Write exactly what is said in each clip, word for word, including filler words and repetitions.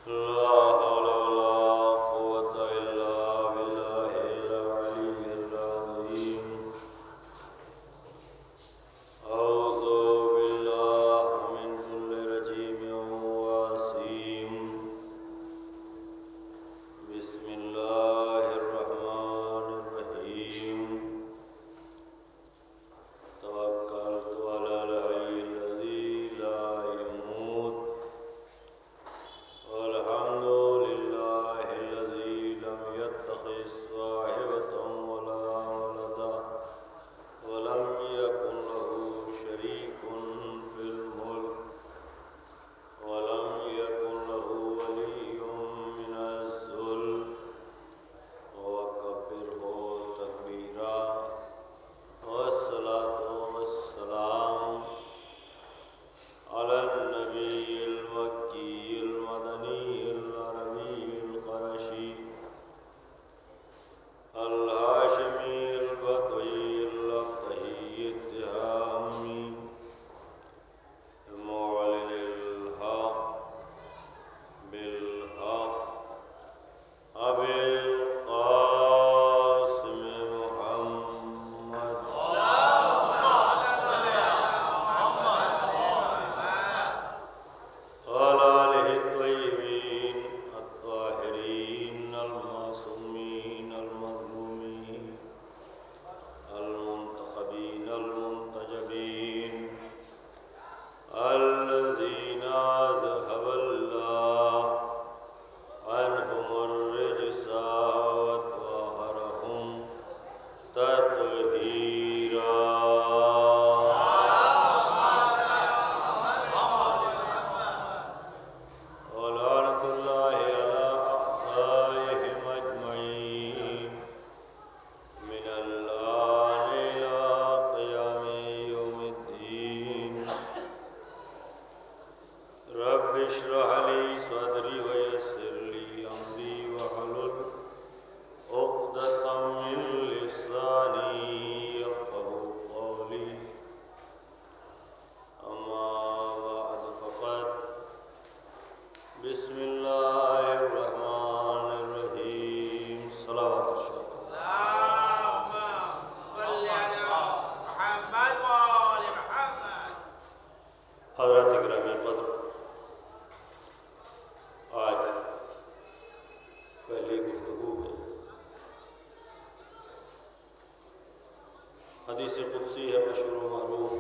حدیث قدسی ہے مشہور و معروف،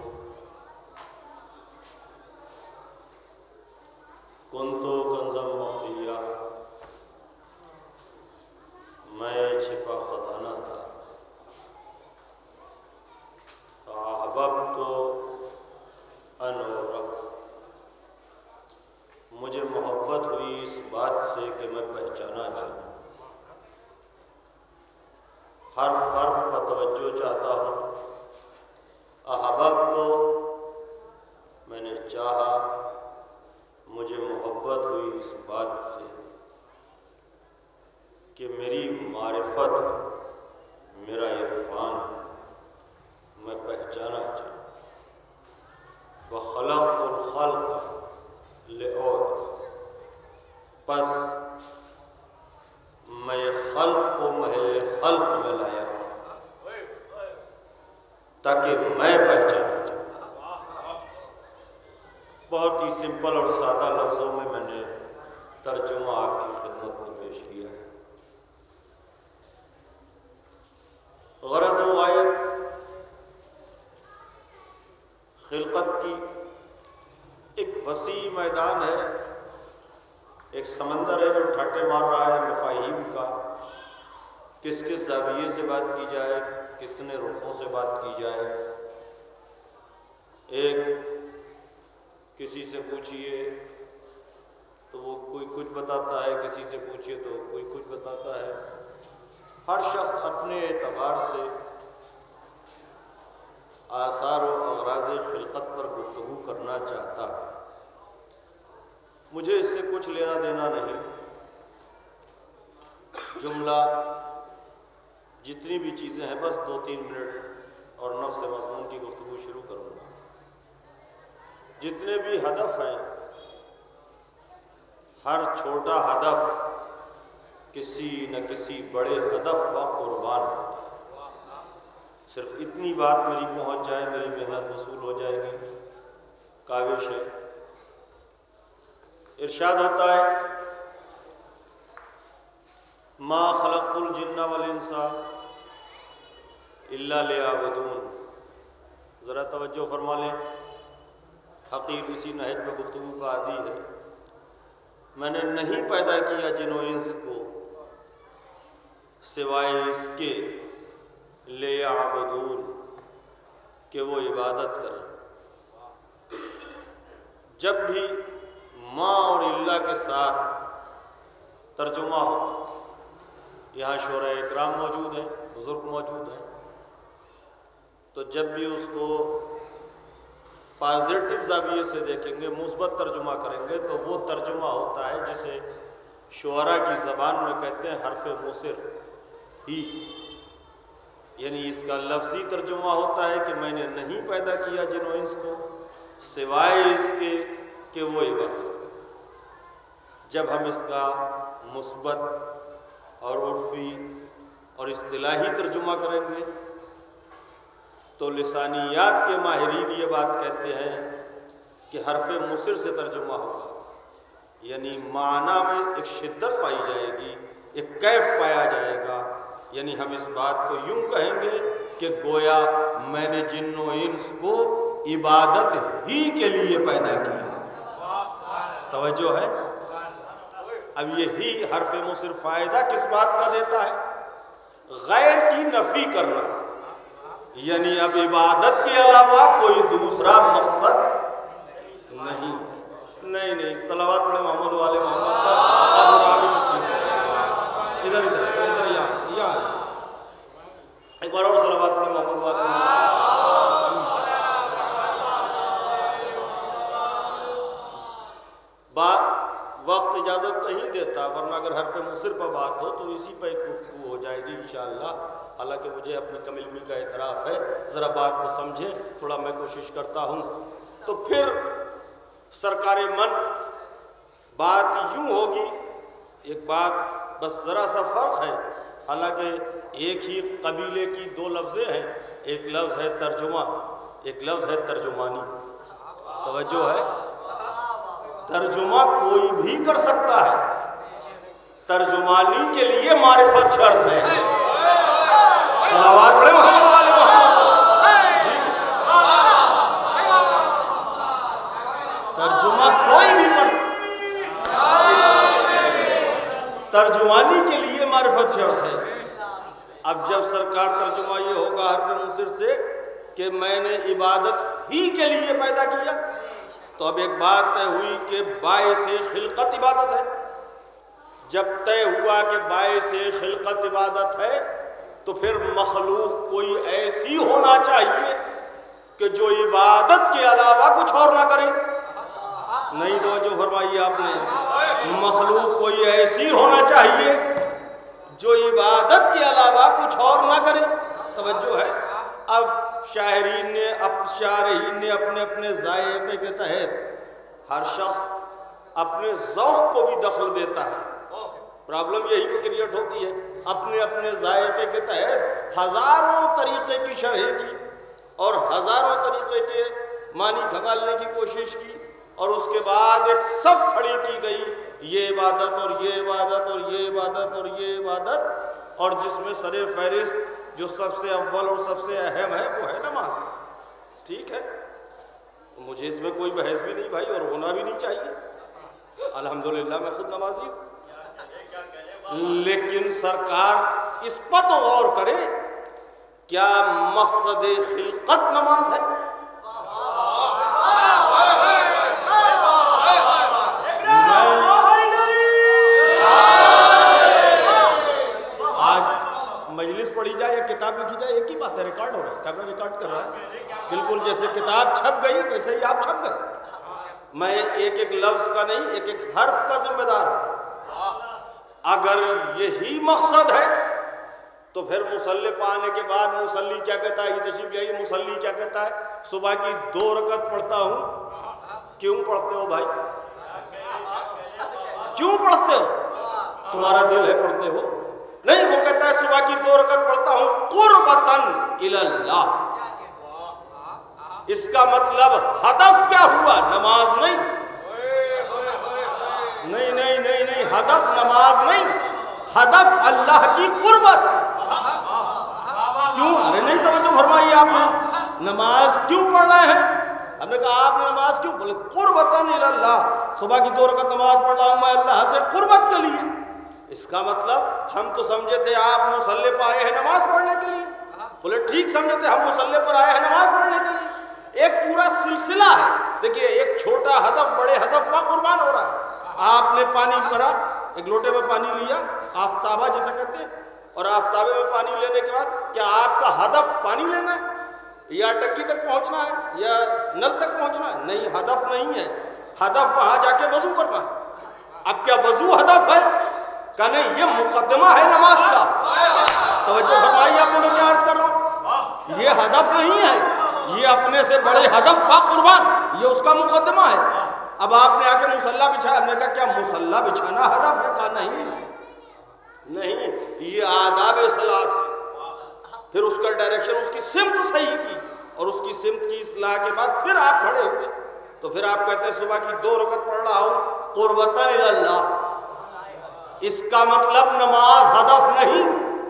کنتو کنزا مخفیہ، میں چھپا خزانہ تھا، احببت ان اعرف، مجھے محبت ہوئی اس بات سے کہ میں پہچانا چاہوں، حرف حرف پر توجہ چاہتا ہوں، احببت میں نے چاہا، مجھے محبت ہوئی اس بات سے کہ میری معرفت، میرا عرفان میں پہچانا چاہوں، وخلقت الخلق لأعرف، پس میں خلق کو محل خلق میں لایا تاکہ میں پہچانا چاہوں۔ بہت ہی سمپل اور سادہ لفظوں میں میں نے ترجمہ آپ کی خدمت میں پیش کیا ہے۔ غرض و غایت خلقت کی ایک وسیع میدان ہے، ایک سمندر ہے جو ٹھاٹے مار رہا ہے مفاہیم کا، کس کس زاویے سے بات کی جائے، کتنے رخوں سے بات کی جائے۔ ایک کسی سے پوچھئے تو وہ کوئی کچھ بتاتا ہے، کسی سے پوچھئے تو کوئی کچھ بتاتا ہے، ہر شخص اپنے اعتبار سے آثار و اغراض خلقت پر گفتگو کرنا چاہتا ہے۔ مجھے اس سے کچھ لینا دینا نہیں، جملہ جتنی بھی چیزیں ہیں بس دو تین منٹ اور نفس مضمون کی گفتگو شروع کروں گا۔ جتنے بھی ہدف ہیں، ہر چھوٹا ہدف کسی نہ کسی بڑے ہدف کا قربان ہوتا ہے۔ صرف اتنی بات میری پہنچ جائے، میری محنت وصول ہو جائے گی، کاوش ہے۔ ارشاد ہوتا ہے ما خلقت الجن والانس الا لیعبدون۔ ذرا توجہ فرما لیں، حقیر اسی نہج میں گفتگو کا عادی ہے۔ میں نے نہیں پیدا کیا جن و انس کو سوائے اس کے لیعبدون کہ وہ عبادت کریں۔ جب بھی ماں اور اللہ کے ساتھ ترجمہ ہو، یہاں شعراء اکرام موجود ہیں، بزرگ موجود ہیں، تو جب بھی اس کو پازیٹو زاویے سے دیکھیں گے، مثبت ترجمہ کریں گے، تو وہ ترجمہ ہوتا ہے جسے شعراء کی زبان میں کہتے ہیں حرف مصر ہی، یعنی اس کا لفظی ترجمہ ہوتا ہے کہ میں نے نہیں پیدا کیا جن و انس کو سوائے اس کے کہ وہ عبادت کریں۔ جب ہم اس کا مثبت اور عرفی اور اصطلاحی ترجمہ کریں گے تو لسانیات کے ماہرین یہ بات کہتے ہیں کہ حرف مصر سے ترجمہ ہوگا، یعنی معنی میں ایک شدت پائی جائے گی، ایک کیف پایا جائے گا، یعنی ہم اس بات کو یوں کہیں گے کہ گویا میں نے جن و انس کو عبادت ہی کے لیے پیدا کیا۔ توجہ ہے؟ اب یہی حرف مصر فائدہ کس بات کا دیتا ہے؟ غیر کی نفی کرنا، یعنی اب عبادت کے علاوہ کوئی دوسرا مقصد نہیں۔ نہیں نہیں صلوات پڑھے محمد والے محمد پر۔ ادھر ادھر ادھر یہاں یہاں ایک بار اور صلوات پڑھے محمد والے محمد۔ بات وقت اجازت نہیں دیتا، ورنہ اگر حرف مصر پر بات ہو تو اسی پہ ایک گفتگو ہو جائے گی انشاءاللہ، حالانکہ مجھے اپنے کم علمی کا اعتراف ہے، ذرا بات کو سمجھیں، تھوڑا میں کوشش کرتا ہوں۔ تو پھر سرکار من بات یوں ہوگی، ایک بات بس ذرا سا فرق ہے، حالانکہ ایک ہی قبیلے کی دو لفظیں ہیں، ایک لفظ ہے ترجمہ، ایک لفظ ہے ترجمانی۔ توجہ ہے؟ ترجمہ کوئی بھی کر سکتا ہے، ترجمانی کے لیے معرفت شرط ہے۔ صلوات پڑھے محمد والے محمد۔ ترجمہ کوئی بھی کر ترجمانی کے لیے معرفت شرط ہے۔ اب جب سرکار ترجمہ یہ ہوگا حرف مصر سے کہ میں نے عبادت ہی کے لیے پیدا کیا، تو اب ایک بات طے ہوئی کہ باعث خلقت عبادت ہے۔ جب طے ہوا کہ باعث خلقت عبادت ہے تو پھر مخلوق کوئی ایسی ہونا چاہیے کہ جو عبادت کے علاوہ کچھ اور نہ کرے۔ نہیں توجہ فرمائی آپ نے، مخلوق کوئی ایسی ہونا چاہیے جو عبادت کے علاوہ کچھ اور نہ کرے۔ توجہ ہے؟ اب شاعرین نے شارحین نے اپنے اپنے ذائقے کے تحت ہر شخص اپنے ذوق کو بھی دخل دیتا ہے۔ پرابلم یہی پہ کریٹ ہوتی ہے، اپنے اپنے ذائقے کے تحت ہزاروں طریقے کی شرح کی اور ہزاروں طریقے کے معنی کھنگالنے کی کوشش کی، اور اس کے بعد ایک صف کھڑی کی گئی، یہ عبادت اور یہ عبادت اور یہ عبادت اور یہ عبادت، اور جس میں سر فہرست جو سب سے اول اور سب سے اہم ہے وہ ہے نماز۔ ٹھیک ہے، مجھے اس میں کوئی بحث بھی نہیں بھائی، اور ہونا بھی نہیں چاہیے، الحمدللہ میں خود نمازی ہوں، لیکن سرکار اس پر تو غور کرے، کیا مقصد خلقت نماز ہے؟ مجلس پڑھی جائے یا کتاب لکھی جائے ایک ہی بات ہے، ریکارڈ ہو رہا ہے، کیمرہ ریکارڈ کر رہا ہے، بالکل جیسے کتاب چھپ گئی ویسے ہی آپ چھپ گئے۔ میں ایک ایک لفظ کا نہیں، ایک ایک حرف کا ذمہ دار ہوں۔ اگر یہی مقصد ہے تو پھر مصلی پہ آنے کے بعد مصلی کیا کہتا ہے، یہ تشریف یہی مصلی کیا کہتا ہے، صبح کی دو رکعت پڑھتا ہوں، کیوں پڑھتے ہو بھائی؟ کیوں پڑھتے ہو؟ تمہارا دل ہے پڑھتے ہو؟ نہیں، وہ کہتا ہے صبح کی دو رکعت پڑھتا ہوں قربتاً الی اللہ۔ اس کا مطلب ہدف کیا ہوا؟ نماز نہیں نہیں نہیں نہیں نہیں ہدف نماز نہیں، ہدف اللہ کی قربت۔ کیوں؟ ارے نہیں توجہ فرمائیے، آپ نے نماز کیوں پڑھ رہے ہیں؟ ہم نے کہا آپ نے نماز کیوں؟ بولے قربتاً الی اللہ، صبح کی دو رکعت نماز پڑھ رہا ہوں میں اللہ سے قربت کے لیے۔ اس کا مطلب ہم تو سمجھے تھے آپ مصلی پر آئے ہیں نماز پڑھنے کے لیے۔ بولے ٹھیک سمجھے تھے، ہم مصلی پر آئے ہیں نماز پڑھنے کے لیے۔ ایک پورا سلسلہ ہے، دیکھیے ایک چھوٹا ہدف بڑے ہدف پر قربان ہو رہا ہے۔ آپ نے پانی بھرا، ایک لوٹے میں پانی لیا، آفتابہ جیسے کہتے ہیں، اور آفتابے میں پانی لینے کے بعد کیا آپ کا ہدف پانی لینا ہے یا ٹکی تک پہنچنا ہے یا نل تک پہنچنا ہے؟ نہیں، ہدف نہیں ہے، ہدف وہاں جا کے وضو کرنا ہے۔ اب کیا وضو ہدف ہے؟ کہ نہیں، یہ مقدمہ ہے نماز کا۔ توجہ فرمائیے، آپ کو میں کیا عرض کر رہا ہوں؟ یہ ہدف نہیں ہے، یہ اپنے سے بڑے ہدف کا قربان، یہ اس کا مقدمہ ہے۔ اب آپ نے آ کے مصلی بچھایا، ہم نے کہا کیا مصلی بچھانا ہدف ہے؟ کہا نہیں نہیں، یہ آداب صلاۃ ہے۔ پھر اس کا ڈائریکشن، اس کی سمت صحیح کی، اور اس کی سمت کی اصلاح کے بعد پھر آپ کھڑے ہوئے، تو پھر آپ کہتے ہیں صبح کی دو رکعت پڑھ رہا ہوں قربتاً الی اللہ۔ اس کا مطلب نماز ہدف نہیں،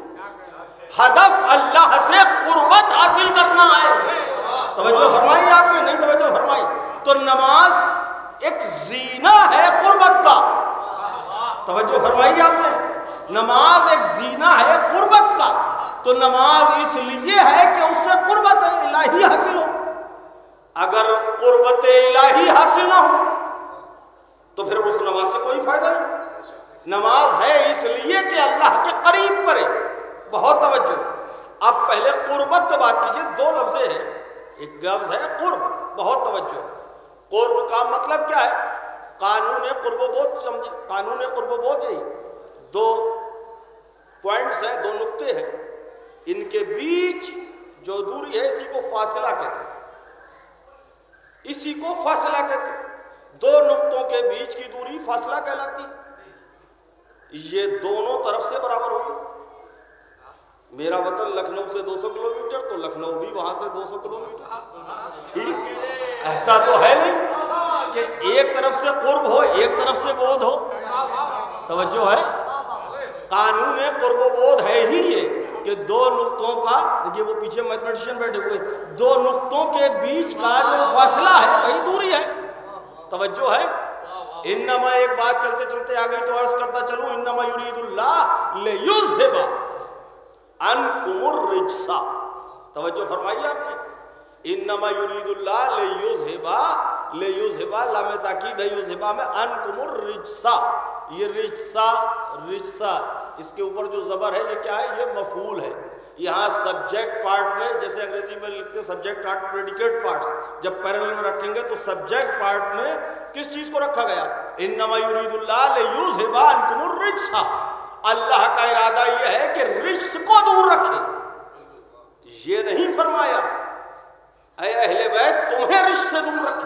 ہدف اللہ سے قربت حاصل کرنا ہے۔ توجہ فرمائی آپ نے؟ نہیں توجہ فرمائی؟ تو نماز ایک زینہ ہے قربت کا۔ توجہ فرمائی آپ نے؟ نماز ایک زینہ ہے قربت کا، تو نماز اس لیے ہے کہ اس سے قربت الہی حاصل ہو۔ اگر قربت الہی حاصل نہ ہو تو پھر اس نماز سے کوئی فائدہ نہیں۔ نماز ہے اس لیے کہ اللہ کے قریب کرے۔ بہت توجہ، اب پہلے قربت پہ بات کیجئے، دو لفظیں ہیں، ایک لفظ ہے قرب، بہت توجہ۔ قرب کا مطلب کیا ہے؟ قانون قرب و بود سمجھے، قانون قرب و بود یہی دو پوائنٹس ہیں، دو نقطے ہیں، ان کے بیچ جو دوری ہے اسی کو فاصلہ کہتے ہیں، اسی کو فاصلہ کہتے ہیں۔ دو نقطوں کے بیچ کی دوری فاصلہ کہلاتی ہے۔ یہ دونوں طرف سے برابر ہوگی۔ میرا وطن لکھنؤ سے دو سو کلومیٹر، تو لکھنؤ بھی وہاں سے دو سو کلومیٹر۔ ٹھیک، ایسا تو ہے نہیں کہ ایک طرف سے قرب ہو ایک طرف سے بود ہو۔ توجہ ہے؟ قانون قرب و بود ہے ہی یہ کہ دو نقطوں کا، دیکھیے وہ پیچھے میتھمیٹیشین بیٹھے ہوئے، دو نقطوں کے بیچ کا جو فاصلہ ہے وہی دوری ہے۔ توجہ ہے؟ انما، ایک بات چلتے چلتے آ گئی تو عرض کرتا چلوں، انما یرید اللہ لیذھب عنکم الرجس۔ توجہ فرمائیے آپ نے؟ انما یرید اللہ لیذھب، لیذھب لام تاکید ہے، یذھب میں عنکم الرجس۔ یہ رجسا، رجسا اس کے اوپر جو زبر ہے یہ کیا ہے؟ یہ مفعول ہے۔ یہاں سبجیکٹ پارٹ میں، جیسے انگریزی میں لکھتے ہیں سبجیکٹ پارٹ پریڈیکیٹ پارٹس، جب پیرلل میں رکھیں گے تو سبجیکٹ پارٹ میں کس چیز کو رکھا گیا؟ انما یرید اللہ لیذھب عنکم الرجس۔ اللہ کا ارادہ یہ ہے کہ رجس کو دور رکھے، یہ نہیں فرمایا اے اہل بیت تمہیں رجس سے دور رکھے،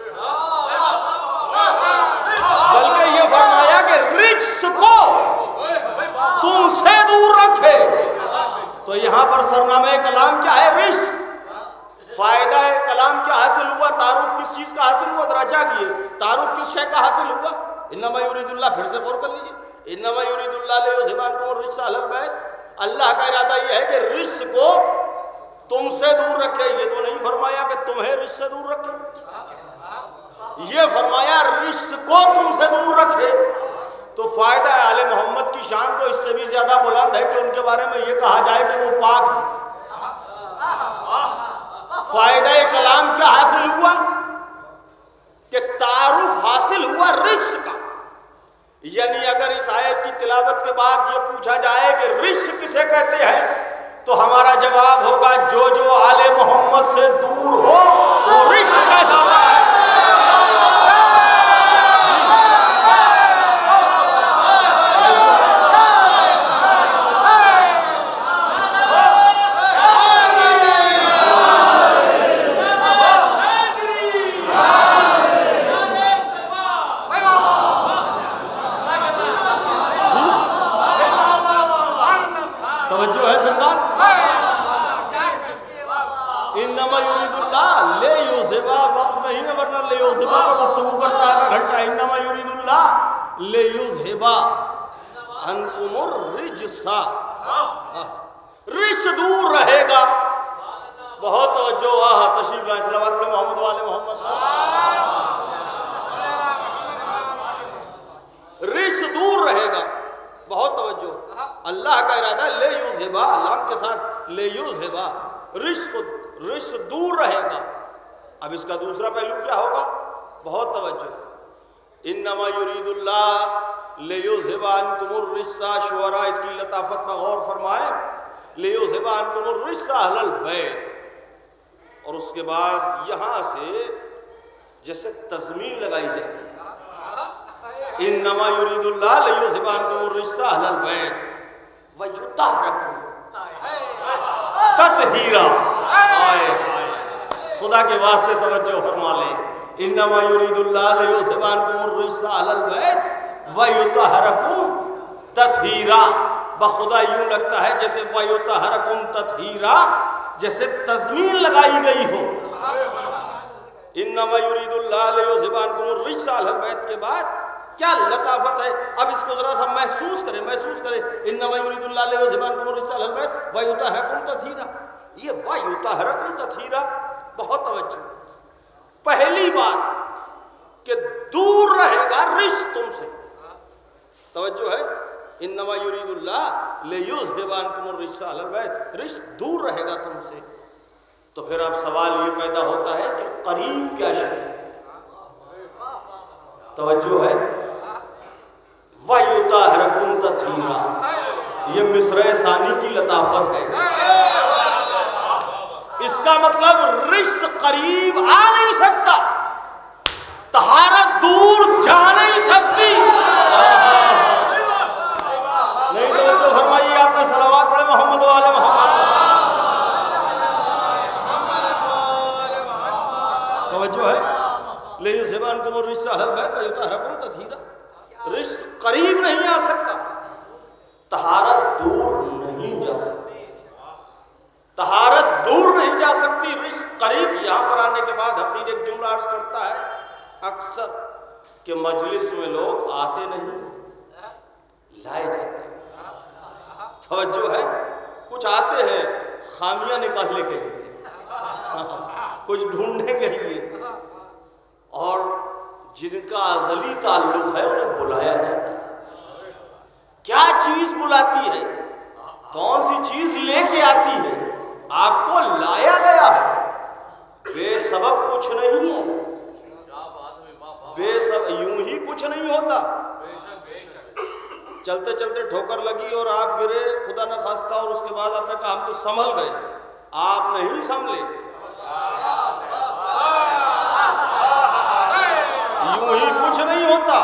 بلکہ یہ فرمایا کہ رجس کو تم سے دور رکھے۔ تو یہاں پر سرنامہ کلام کیا ہے؟ رجس۔ فائدہ کلام کیا حاصل ہوا؟ تعارف کس چیز کا حاصل ہوا؟ ذرا جاگیے، تعارف کس شے کا حاصل ہوا؟ انما یرید اللہ، پھر سے غور کر لیجیے، انما یرید اللہ لیذھب عنکم الرجس اہل البیت۔ اللہ کا ارادہ یہ ہے کہ رجس کو تم سے دور رکھے، یہ تو نہیں فرمایا کہ تمہیں رجس سے دور رکھے، یہ فرمایا رجس کو تم سے دور رکھے۔ تو فائدہ آل محمد کی شان تو اس سے بھی زیادہ بلند ہے کہ ان کے بارے میں یہ کہا جائے کہ وہ پاک ہے۔ فائدہ کلام کیا حاصل ہوا؟ کہ تعارف حاصل ہوا رجس کا۔ یعنی اگر اس آیت کی تلاوت کے بعد یہ پوچھا جائے کہ رجس کسے کہتے ہیں تو ہمارا جواب ہوگا جو جو آل محمد سے دور ہو وہ رجس کہلاتا ہے۔ توجہ ہے سرکار؟ انما یرید اللہ لے یوزبا، وقت نہیں ہے ورنہ لے یوزبا پر گفتگو کرتا ہے آدھا گھنٹہ. انما یرید اللہ لے یوزبا عنکم الرجسا، رجس دور رہے گا. بہت توجہ. آہ تشریف لائیں، صلوات پڑھیں محمد والے محمد. رجس دور رہے گا. بہت توجہ. اللہ کا ارادہ ہے لے یوزبا، لام کے ساتھ لے یوزبا، رجس کو رجس دور رہے گا. اب اس کا دوسرا پہلو کیا ہوگا؟ بہت توجہ. انما یرید اللہ لیذھب عنکم الرجس، شعراء اس کی لطافت میں غور فرمائیں. لیذھب عنکم الرجس اہل البیت، اور اس کے بعد یہاں سے جیسے تضمین لگائی جاتی ہے. انما یرید اللہ لیذھب عنکم الرجس اہل البیت ویطہرکم تطہیرا. خدا کے واسطے توجہ فرما لیں. انما یرید اللہ لیذھب عنکم الرجس اہل البیت ویطہرکم تطہیرا. بخدا یوں لگتا ہے جیسے ویطہرکم تطہیرا، جیسے تضمین لگائی گئی ہو. انما یرید اللہ لیذھب عنکم الرجس اہل البیت کے بعد کیا لطافت ہے. اب اس کو ذرا سا محسوس کریں محسوس کریں. انما یرید اللہ لیذھب عنکم الرجس اہل البیت ویطہرکم تطہیرا. یہ ویطہرکم تطہیرا بہت توجہ. پہلی بات کہ دور رہے گا رجس تم سے. توجہ ہے. انما یرید اللہ لیذھب عنکم الرجس اہل البیت، رجس دور رہے گا تم سے. تو پھر اب سوال یہ پیدا ہوتا ہے کہ قریب کیا شے ہے؟ توجہ ہے. وَيُطَهِّرَكُمْ تَطْهِيرًا، یہ مصرع ثانی کی لطافت ہے. اس کا مطلب رجس قریب آ نہیں سکتا، طہارت دور جا نہیں سکتی. نہیں توجہ فرمائیے. آپ نے صلوات پڑھے محمد والے محمد. توجہ ہے. لیذھب عنکم الرجس اہل البیت ویطہرکم تطہیرا. رجس قریب نہیں آ سکتا، طہارت دور نہیں جا سکتی. طہارت دور نہیں جا سکتی، رجس قریب. یہاں پر آنے کے بعد حقیر ایک جملہ عرض کرتا ہے اکثر کہ مجلس میں لوگ آتے نہیں، لائے جاتے ہیں. توجہ ہے. کچھ آتے ہیں خامیاں نکالنے کے لیے، کچھ ڈھونڈنے کے لیے، اور جن کا ازلی تعلق ہے انہیں بلایا جاتا ہے. کیا چیز بلاتی ہے؟ کون سی چیز لے کے آتی ہے؟ آپ کو لایا گیا ہے. بے سبب کچھ نہیں ہے، بے سبب یوں ہی کچھ نہیں ہوتا. چلتے چلتے ٹھوکر لگی اور آپ گرے خدا نہ خواستہ، اور اس کے بعد آپ نے کہا ہم تو سنبھل گئے. آپ نہیں سنبھلے. یوں ہی کچھ نہیں ہوتا.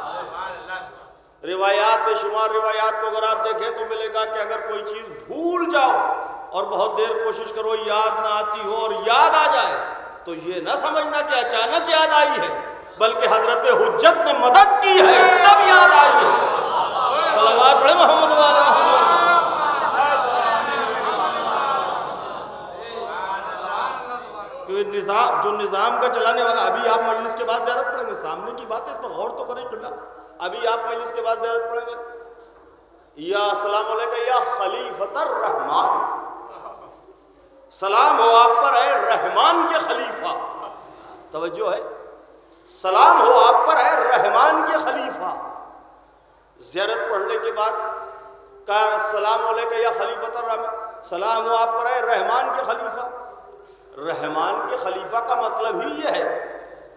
روایات بے شمار روایات کو اگر آپ دیکھیں تو ملے گا کہ اگر کوئی چیز بھول جاؤ اور بہت دیر کوشش کرو یاد نہ آتی ہو اور یاد آ جائے تو یہ نہ سمجھنا کہ اچانک یاد آئی ہے، بلکہ حضرت حجت نے مدد کی ہے تب یاد آئی ہے. صلوات پڑھیں محمد والے محمد. نظام جو نظام کا چلانے والا، ابھی آپ مجلس کے بعد زیارت پڑھیں گے، سامنے کی بات ہے اس پر غور تو کریں. قبلہ ابھی آپ مجلس کے بعد زیارت پڑھیں گے. یا السلام علیکم یا خلیفۃ الرحمن، سلام ہو آپ پر اے رحمان کے خلیفہ. توجہ ہے. سلام ہو آپ پر اے رحمان کے خلیفہ. زیارت پڑھنے کے بعد کہا السلام علیکم یا خلیفۃ الرحمن، سلام ہو آپ پر اے رحمان کے خلیفہ. رحمان کے خلیفہ کا مطلب ہی یہ ہے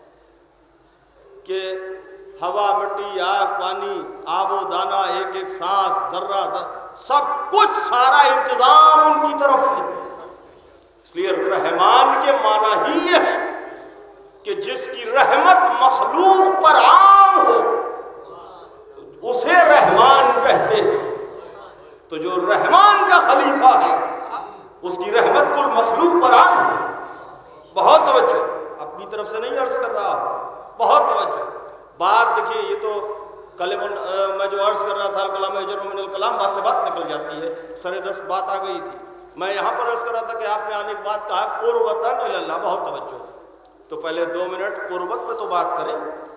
کہ ہوا، مٹی، آگ، پانی، آب و دانہ، ایک ایک سانس، ذرہ ذرہ، سب کچھ سارا انتظام ان کی طرف سے. اس لیے رحمان کے معنی ہی یہ ہے کہ جس کی رحمت مخلوق پر عام ہو اسے رحمان کہتے ہیں. تو جو رحمان کا خلیفہ ہے اس کی رحمت کل مخلوق پر عام ہے. بہت توجہ. اپنی طرف سے نہیں عرض کر رہا، بہت توجہ. بات دیکھیے، یہ تو کلم میں جو عرض کر رہا تھا کلام اجر من الکلام السلام بات سے بات نکل جاتی ہے، سر دست بات آ گئی تھی۔ میں یہاں پر عرض کر رہا تھا کہ آپ نے آنے کے بعد کہا قربتاً اللہ، بہت توجہ، تو پہلے دو منٹ قربت پہ تو بات کریں۔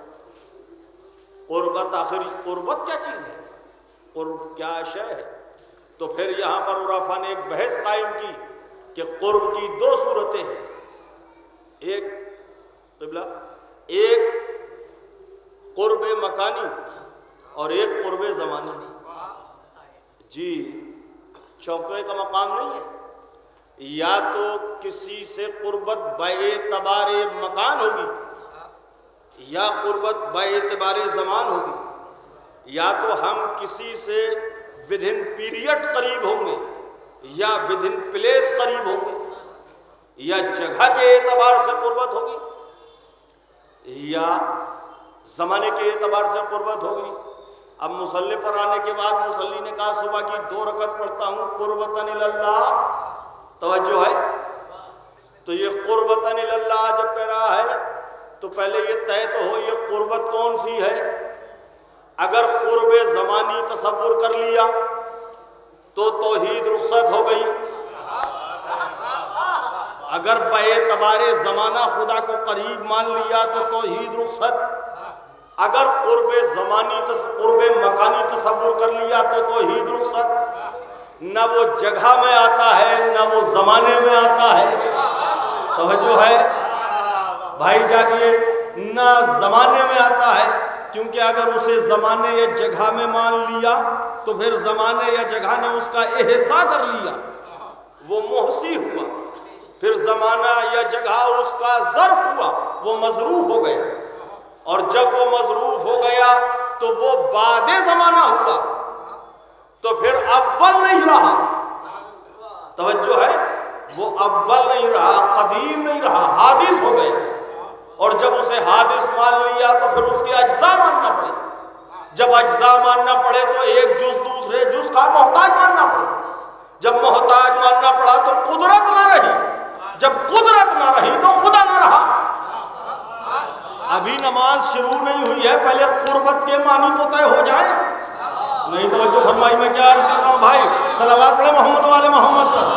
قربت آخر قربت کیا چیز ہے، قرب کیا شے ہے؟ تو پھر یہاں پر عرفا نے ایک بحث قائم کی کہ قرب کی دو صورتیں ہیں، ایک قبلہ ایک قرب مکانی اور ایک قرب زمانی۔ جی چوکنے کا مقام نہیں ہے، یا تو کسی سے قربت باعتبار مکان ہوگی یا قربت باعتبار زمان ہوگی، یا تو ہم کسی سے ودھن پیریڈ قریب ہوں گے یا ودھن پلیس قریب ہوں گے، یا جگہ کے اعتبار سے قربت ہوگی یا زمانے کے اعتبار سے قربت ہوگی۔ اب مصلی پر آنے کے بعد مصلی نے کہا صبح کی دو رکعت پڑھتا ہوں قربتاً اللہ، توجہ ہے؟ تو یہ قربتاً اللہ جب کہہ رہا ہے تو پہلے یہ طے تو ہو یہ قربت کون سی ہے۔ اگر قرب زمانی تصور کر لیا تو توحید رخصت ہو گئی، اگر باعتبار زمانہ خدا کو قریب مان لیا تو توحید رخصت، اگر قرب زمانی قرب مکانی تصور کر لیا تو توحید رخصت۔ نہ وہ جگہ میں آتا ہے نہ وہ زمانے میں آتا ہے، توجہ ہے بھائی جاگیے، نہ زمانے میں آتا ہے، کیونکہ اگر اسے زمانے یا جگہ میں مان لیا تو پھر زمانے یا جگہ نے اس کا احسا کر لیا، وہ محسی ہوا، پھر زمانہ یا جگہ اس کا ظرف ہوا، وہ مظروف ہو گیا، اور جب وہ مظروف ہو گیا تو وہ بعد زمانہ ہوا، تو پھر اول نہیں رہا، توجہ ہے، وہ اول نہیں رہا، قدیم نہیں رہا، حادث ہو گیا، اور جب اسے حادث مان لیا تو پھر اس کے اجزاء ماننا پڑے، جب اجزاء ماننا پڑے تو ایک جز دوسرے جز کا محتاج ماننا پڑے، جب محتاج ماننا پڑا تو قدرت نہ رہی، جب قدرت نہ رہی تو خدا نہ رہا۔ ابھی نماز شروع نہیں ہوئی ہے، پہلے قربت کے معنی تو طے ہو جائیں، نہیں توجہ فرمائی، میں کیا عرض کر رہا ہوں بھائی، صلوات پڑھیں محمد والے محمد پر۔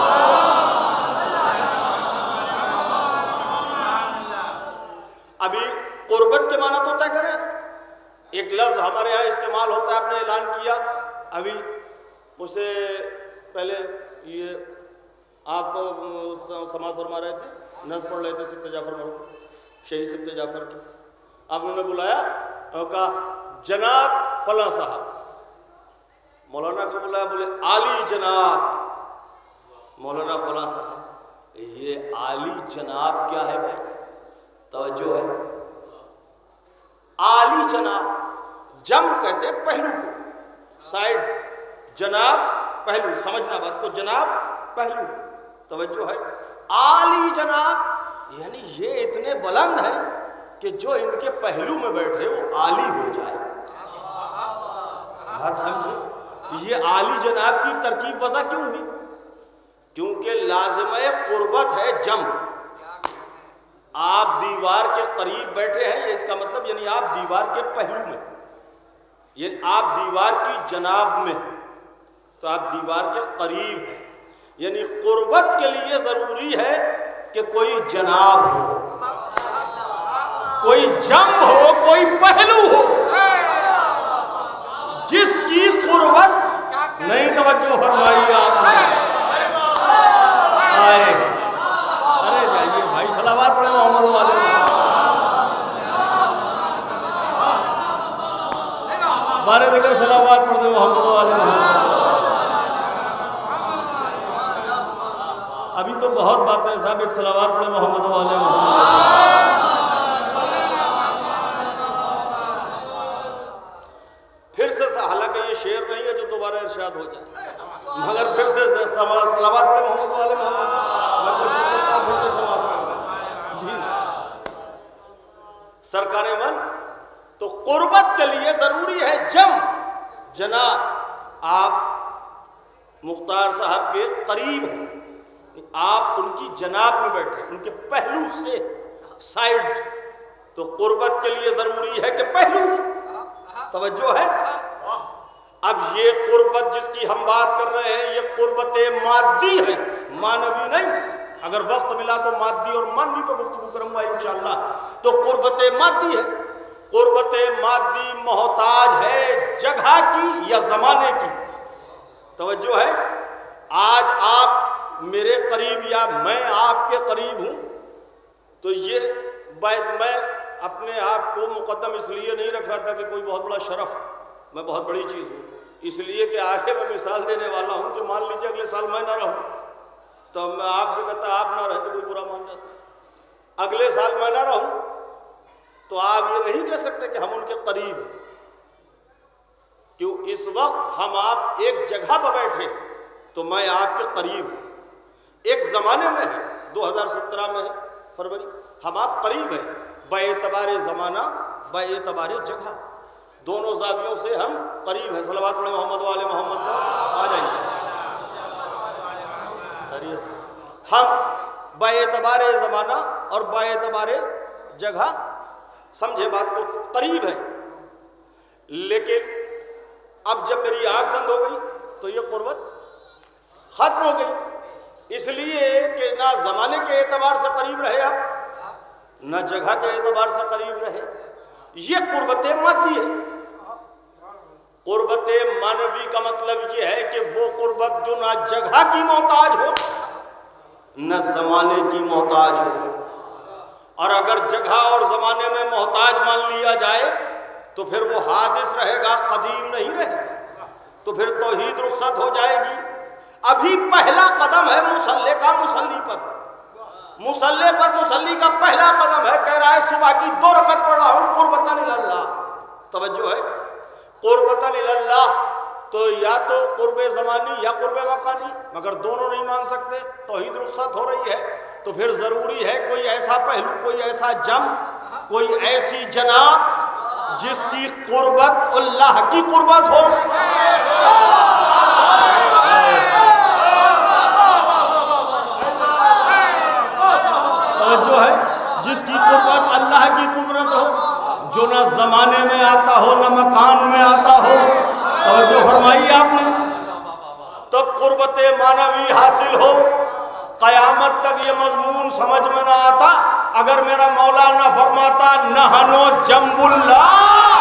ابھی قربت کے معنی تو طے کریں، ایک لفظ ہمارے یہاں استعمال ہوتا ہے، آپ نے اعلان کیا، ابھی مجھ سے پہلے یہ آپ سماعت فرما رہے تھے، نظر پڑھ رہے تھے سبت جعفر مرحوم شہید سبت جعفر کی، آپ نے بلایا اور کہا جناب فلاں صاحب، مولانا کو بلایا، بولے عالی جناب مولانا فلاں صاحب، یہ عالی جناب کیا ہے بھائی، توجہ ہے، عالی جناب جم کہتے پہلو کو، سائڈ، جناب پہلو، سمجھنا بات کو، جناب پہلو، توجہ ہے، عالی جناب یعنی یہ اتنے بلند ہیں کہ جو ان کے پہلو میں بیٹھے وہ عالی ہو جائے، بات سمجھے، یہ عالی جناب کی ترکیب وضع کیوں ہوئی؟ کیونکہ لازمہ قربت ہے جم، آپ دیوار کے قریب بیٹھے ہیں، یہ اس کا مطلب یعنی آپ دیوار کے پہلو میں، یعنی آپ دیوار کی جناب میں، تو آپ دیوار کے قریب ہیں، یعنی قربت کے لیے ضروری ہے کہ کوئی جناب ہو، کوئی جم ہو، کوئی پہلو ہو، جس کی قربت نہیں توجہ فرمائی آپ نے، آئے ارے جائیے بھائی صلوات پڑھیں محمد والے، بارے دیکھر صلوات پڑھیں محمد والے۔ ابھی تو بہت باتیں صاحب، ایک صلوات پڑھیں محمد والے محمد۔ پھر سے حالانکہ یہ شعر نہیں ہے جو دوبارہ ارشاد ہو جائے، مگر پھر سے صلوات پڑھیں محمد والے محمد، میں کوشش کرتا ہوں پھر سے صلوات پڑھیں جی سرکار من۔ تو قربت کے لیے ضروری ہے جم، جناب آپ مختار صاحب کے قریب ہیں، آپ ان کی جناب میں بیٹھے، ان کے پہلو سے سائڈ، تو قربت کے لیے ضروری ہے کہ پہلو، توجہ ہے، اب یہ قربت جس کی ہم بات کر رہے ہیں یہ قربت مادی ہے، معنوی نہیں۔ اگر وقت ملا تو مادی اور معنوی پر گفتگو کروں گا انشاءاللہ۔ تو قربت مادی ہے، قربت مادی محتاج ہے جگہ کی یا زمانے کی۔ توجہ ہے، آج آپ میرے قریب یا میں آپ کے قریب ہوں تو یہ میں اپنے آپ کو مقدم اس لیے نہیں رکھ رہا تھا کہ کوئی بہت بڑا شرف، میں بہت بڑی چیز ہوں، اس لیے کہ آگے میں مثال دینے والا ہوں کہ مان لیجیے اگلے سال میں نہ رہوں تو میں آپ سے کہتا آپ نہ رہے تو کوئی برا مان جاتا، اگلے سال میں نہ رہوں تو آپ یہ نہیں کہہ سکتے کہ ہم ان کے قریب ہیں، کیوں اس وقت ہم آپ ایک جگہ پر بیٹھے تو میں آپ کے قریب ہوں، ایک زمانے میں ہے، دو ہزار سترہ میں ہے فروری، ہم آپ قریب ہیں بے اعتبار زمانہ بے اعتبار جگہ، دونوں زاویوں سے ہم قریب ہیں۔ صلوات علی محمد و آل محمد آ جائیے، ہم بے اعتبار زمانہ اور بے اعتبار جگہ سمجھے بات کو قریب ہے، لیکن اب جب میری آنکھ بند ہو گئی تو یہ قربت ختم ہو گئی، اس لیے کہ نہ زمانے کے اعتبار سے قریب رہے آپ نہ جگہ کے اعتبار سے قریب رہے، یہ قربت مادی ہے۔ قربت معنوی کا مطلب یہ ہے کہ وہ قربت جو نہ جگہ کی محتاج ہو نہ زمانے کی محتاج ہو، اور اگر جگہ اور زمانے میں محتاج مان لیا جائے تو پھر وہ حادث رہے گا، قدیم نہیں رہے گا، تو پھر توحید رخصت ہو جائے گی۔ ابھی پہلا قدم ہے مصلی کا، مصلی پر مصلی پر مصلی کا پہلا قدم ہے، کہہ رہا ہے صبح کی دو رکعت پڑھ رہا ہوں قربتاً اللہ۔ توجہ ہے، قربتاً اللہ تو یا تو قرب زمانی یا قرب مکانی، مگر دونوں نہیں مان سکتے، توحید رخصت ہو رہی ہے تو پھر ضروری ہے کوئی ایسا پہلو، کوئی ایسا جم، کوئی ایسی جناب جس کی قربت اللہ کی قربت ہو۔ جو ہے جس کی قربت اللہ کی قربت ہو، جو نہ زمانے میں آتا ہو نہ مکان میں آتا ہو۔ اور جو فرمائی آپ نے تب قربت معنوی حاصل ہو، قیامت تک یہ مضمون سمجھ میں نہ آتا اگر میرا مولا نہ فرماتا نحنو جنب اللہ۔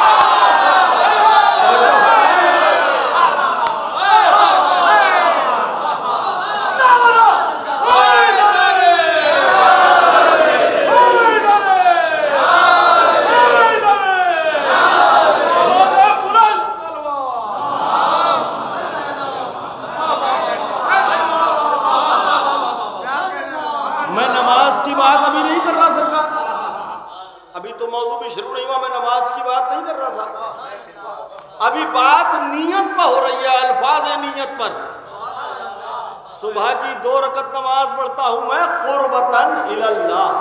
ابھی بات نیت پر ہو رہی ہے، الفاظ نیت پر۔ صبح کی دو رکعت نماز پڑھتا ہوں میں قربتاً اللہ،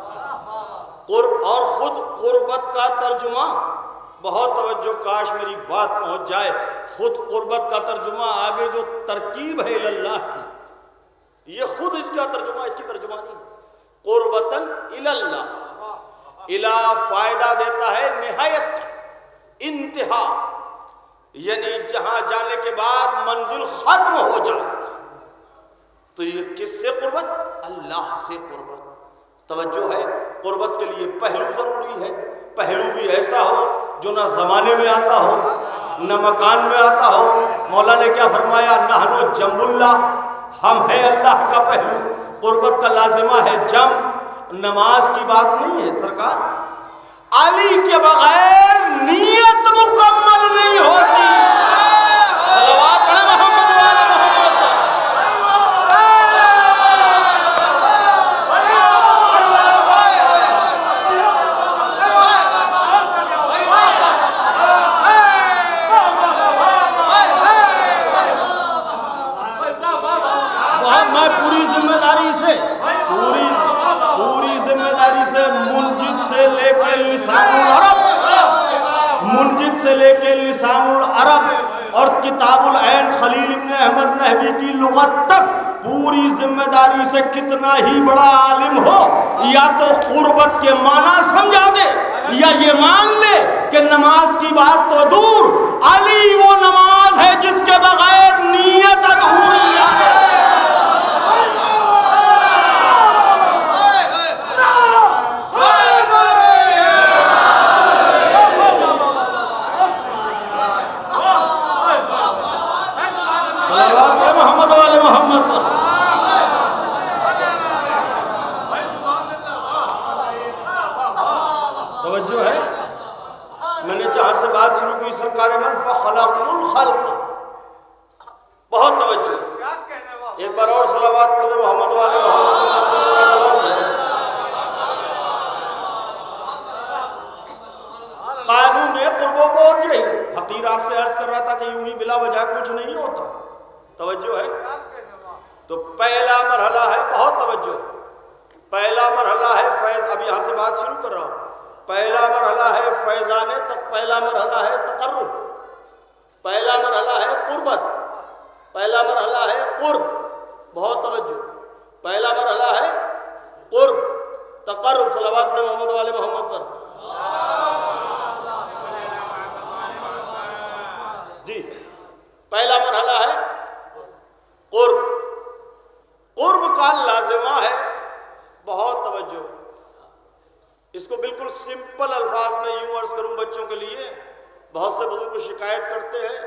اور خود قربت کا ترجمہ، بہت توجہ کاش میری بات پہنچ جائے، خود قربت کا ترجمہ آگے جو ترکیب ہے اللہ کی، یہ خود اس کا ترجمہ، اس کی ترجمہ نہیں، قربتاً اللہ۔ الہ فائدہ دیتا ہے نہایت کا، انتہا، یعنی جہاں جانے کے بعد منزل ختم ہو جائے، تو یہ کس سے قربت؟ اللہ سے قربت۔ توجہ ہے، قربت کے لیے پہلو ضروری ہے، پہلو بھی ایسا ہو جو نہ زمانے میں آتا ہو نہ مکان میں آتا ہو۔ مولا نے کیا فرمایا؟ نحنو جنب اللہ، ہم ہیں اللہ کا پہلو۔ قربت کا لازمہ ہے جم، نماز کی بات نہیں ہے سرکار، علی کے بغیر نیت مکمل نہیں ہوتی۔ صلوات علی محمد و آل محمد۔ میں پوری ذمہ داری سے پوری پوری ذمہ داری سے منجد سے لے کے لسان العرب منجد سے لے کے لسان العرب اور کتاب العین خلیل ابن احمد نحوی کی لغت تک پوری ذمہ داری سے کتنا ہی بڑا عالم ہو، یا تو قربت کے معنی سمجھا دے یا یہ مان لے کہ نماز کی بات تو دور، علی وہ نماز محمد پر۔ توجہ ہے؟ میں نے جہاں سے بات شروع کی سرکار من فخلق الخلق، بہت توجہ، ایک بار اور صلوات پڑھ دے محمد والے محمد۔ قانون قرب و بعد یہی، حقیر آپ سے عرض کر رہا تھا کہ یوں ہی بلا وجہ کچھ نہیں ہوتا، توجہ ہے؟ تو پہلا مرحلہ ہے، بہت توجہ، پہلا مرحلہ ہے فیض، اب یہاں سے بات شروع کر رہا ہوں، پہلا مرحلہ ہے فیضان تک، پہلا مرحلہ ہے تقرب، پہلا مرحلہ ہے قربت، پہلا مرحلہ ہے قرب، بہت توجہ، پہلا مرحلہ ہے قرب تقرب، صلوات پڑھیں محمد والے محمد پر۔ جی پہلا مرحلہ ہے قرب، قرب کا لازمہ ہے، بہت توجہ، اس کو بالکل سمپل الفاظ میں یوں عرض کروں بچوں کے لیے، بہت سے بزرگ شکایت کرتے ہیں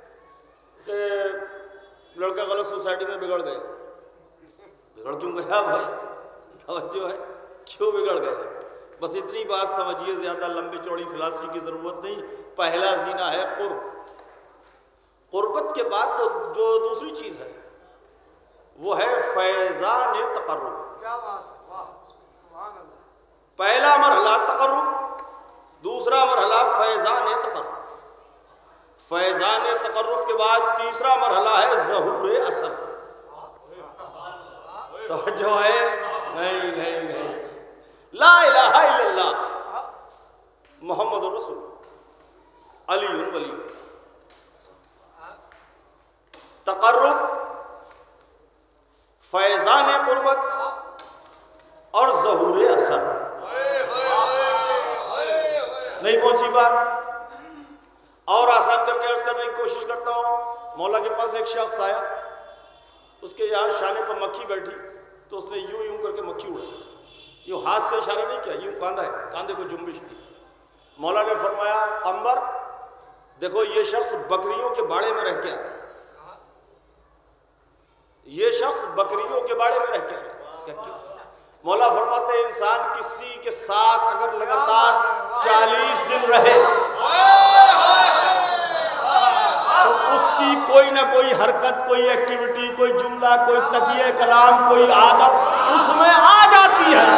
کہ لڑکا غلط سوسائٹی میں بگڑ گئے، بگڑ کیوں گیا بھائی؟ توجہ ہے، کیوں بگڑ گئے؟ بس اتنی بات سمجھیے، زیادہ لمبی چوڑی فلاسفی کی ضرورت نہیں، پہلا زینہ ہے قرب، قربت کے بعد تو جو دوسری چیز ہے وہ ہے فیضان تقرب، کیا بات، واہ سبحان اللہ، پہلا مرحلہ تقرب، دوسرا مرحلہ فیضان تقرب، فیضان تقرب کے بعد تیسرا مرحلہ ہے ظہور اثر، توجہ ہے؟ نہیں نہیں نہیں، لا الہ الا اللہ محمد رسول علی ولی، تقرب، فیضان قربت اور ظہور اثر، نہیں پہنچی بات؟ اور آسان کر کے عرض کرنے کی کوشش کرتا ہوں، مولا کے پاس ایک شخص آیا، اس کے یہاں شانے پر مکھی بیٹھی، تو اس نے یوں یوں کر کے مکھی اڑائی، یوں ہاتھ سے اشارہ نہیں کیا، یوں کاندھا ہے، کاندھے کو جنبش کی، مولا نے فرمایا قمبر دیکھو یہ شخص بکریوں کے باڑے میں رہ کے آیا، یہ شخص بکریوں کے باڑے میں رہ کے آیا، مولا فرماتے ہیں انسان کسی کے ساتھ اگر لگاتار چالیس دن رہے تو اس کی کوئی نہ کوئی حرکت، کوئی ایکٹیویٹی، کوئی جملہ، کوئی تکیہ کلام، کوئی عادت اس میں آ جاتی ہے،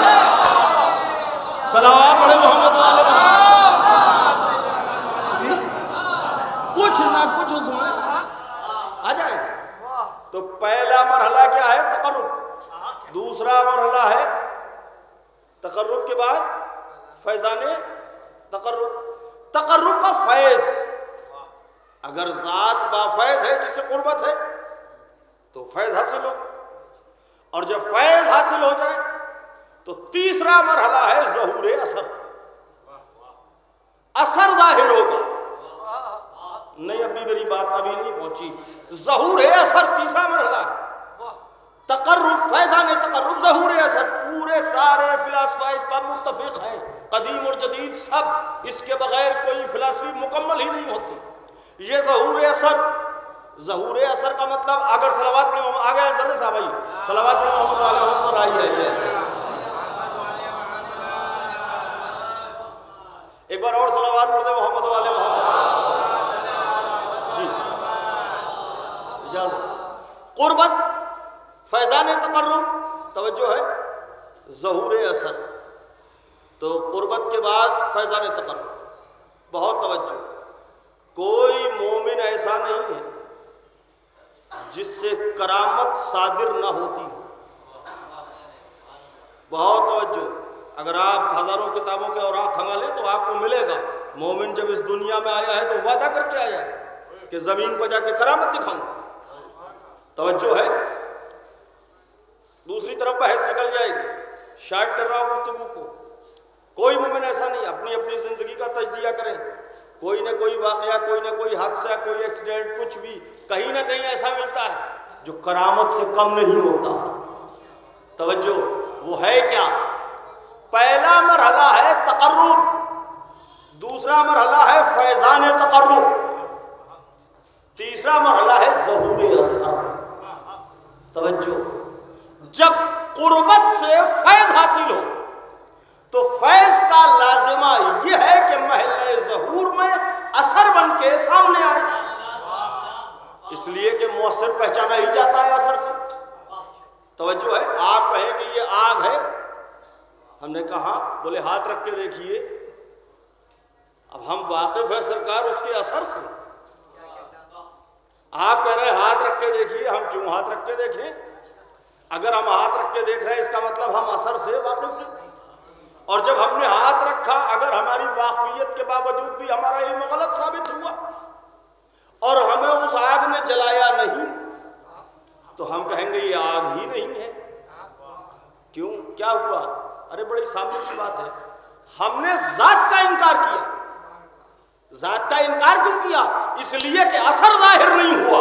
صلوات پڑھیں محمد والے کچھ نہ کچھ اس میں آ جائے گا۔ تو پہلا مرحلہ کیا ہے؟ تقرب، دوسرا مرحلہ ہے تقرب کے بعد فیضان تقرب، تقرب کا فیض، اگر ذات با فیض ہے جس سے قربت ہے تو فیض حاصل ہوگا، اور جب فیض حاصل ہو جائے تو تیسرا مرحلہ ہے ظہور اثر، اثر ظاہر ہوگا، نہیں ابھی میری بات ابھی نہیں پہنچی، ظہور اثر تیسرا مرحلہ ہے، تقرب، فیضان تقرب، ظہور اثر، پورے سارے فلاسفہ اس پر متفق ہیں، قدیم اور جدید سب، اس کے بغیر کوئی فلاسفی مکمل ہی نہیں ہوتی۔ یہ ظہور اثر، ظہور اثر کا مطلب، اگر صلوات پہ آگے ہیں ذرے صاحب آئی، صلوات پہ محمد والے محمد پر آئی ہے، ایک بار اور صلوات پڑھ دے محمد والے محمد، جی قربت، فیضان تقرب، توجہ ہے، ظہور اثر، تو قربت کے بعد فیضان تقرب، بہت توجہ، کوئی مومن ایسا نہیں ہے جس سے کرامت صادر نہ ہوتی ہو، بہت توجہ، اگر آپ ہزاروں کتابوں کے اوراق کھنگالیں تو آپ کو ملے گا، مومن جب اس دنیا میں آیا ہے تو وعدہ کر کے آیا ہے کہ زمین پر جا کے کرامت دکھاؤں گا، توجہ ہے، دوسری طرف بحث نکل جائے گی، شارٹ کر رہا ہوں گفتگو کو، کوئی مومن ایسا نہیں، اپنی اپنی زندگی کا تجزیہ کریں، کوئی نہ کوئی واقعہ، کوئی نہ کوئی حادثہ، کوئی ایکسیڈنٹ، کچھ بھی کہیں نہ کہیں ایسا ملتا ہے جو کرامت سے کم نہیں ہوتا، توجہ، وہ ہے کیا؟ پہلا مرحلہ ہے تقرب، دوسرا مرحلہ ہے فیضان تقرب، تیسرا مرحلہ ہے ظہور اثر، توجہ، جب قربت سے فیض حاصل ہو تو فیض کا لازمہ یہ ہے کہ محلہ ظہور میں اثر بن کے سامنے آئے، اس لیے کہ مؤثر پہچانا ہی جاتا ہے اثر سے۔ توجہ ہے، آپ کہیں کہ یہ آگ ہے، ہم نے کہا بولے ہاتھ رکھ کے دیکھیے، اب ہم واقف ہیں سرکار اس کے اثر سے، آپ کہہ رہے ہیں ہاتھ رکھ کے دیکھیے، ہم کیوں ہاتھ رکھ کے دیکھیں؟ اگر ہم ہاتھ رکھ کے دیکھ رہے ہیں اس کا مطلب ہم اثر سے واقف ہیں، اور جب ہم نے ہاتھ رکھا اگر ہماری واقفیت کے باوجود بھی ہمارا علم غلط ثابت ہوا اور ہمیں اس آگ نے جلایا نہیں تو ہم کہیں گے یہ آگ ہی نہیں ہے۔ کیوں؟ کیا ہوا؟ ارے بڑی سامنے کی بات ہے، ہم نے ذات کا انکار کیا۔ ذات کا انکار کیوں کیا؟ اس لیے کہ اثر ظاہر نہیں ہوا۔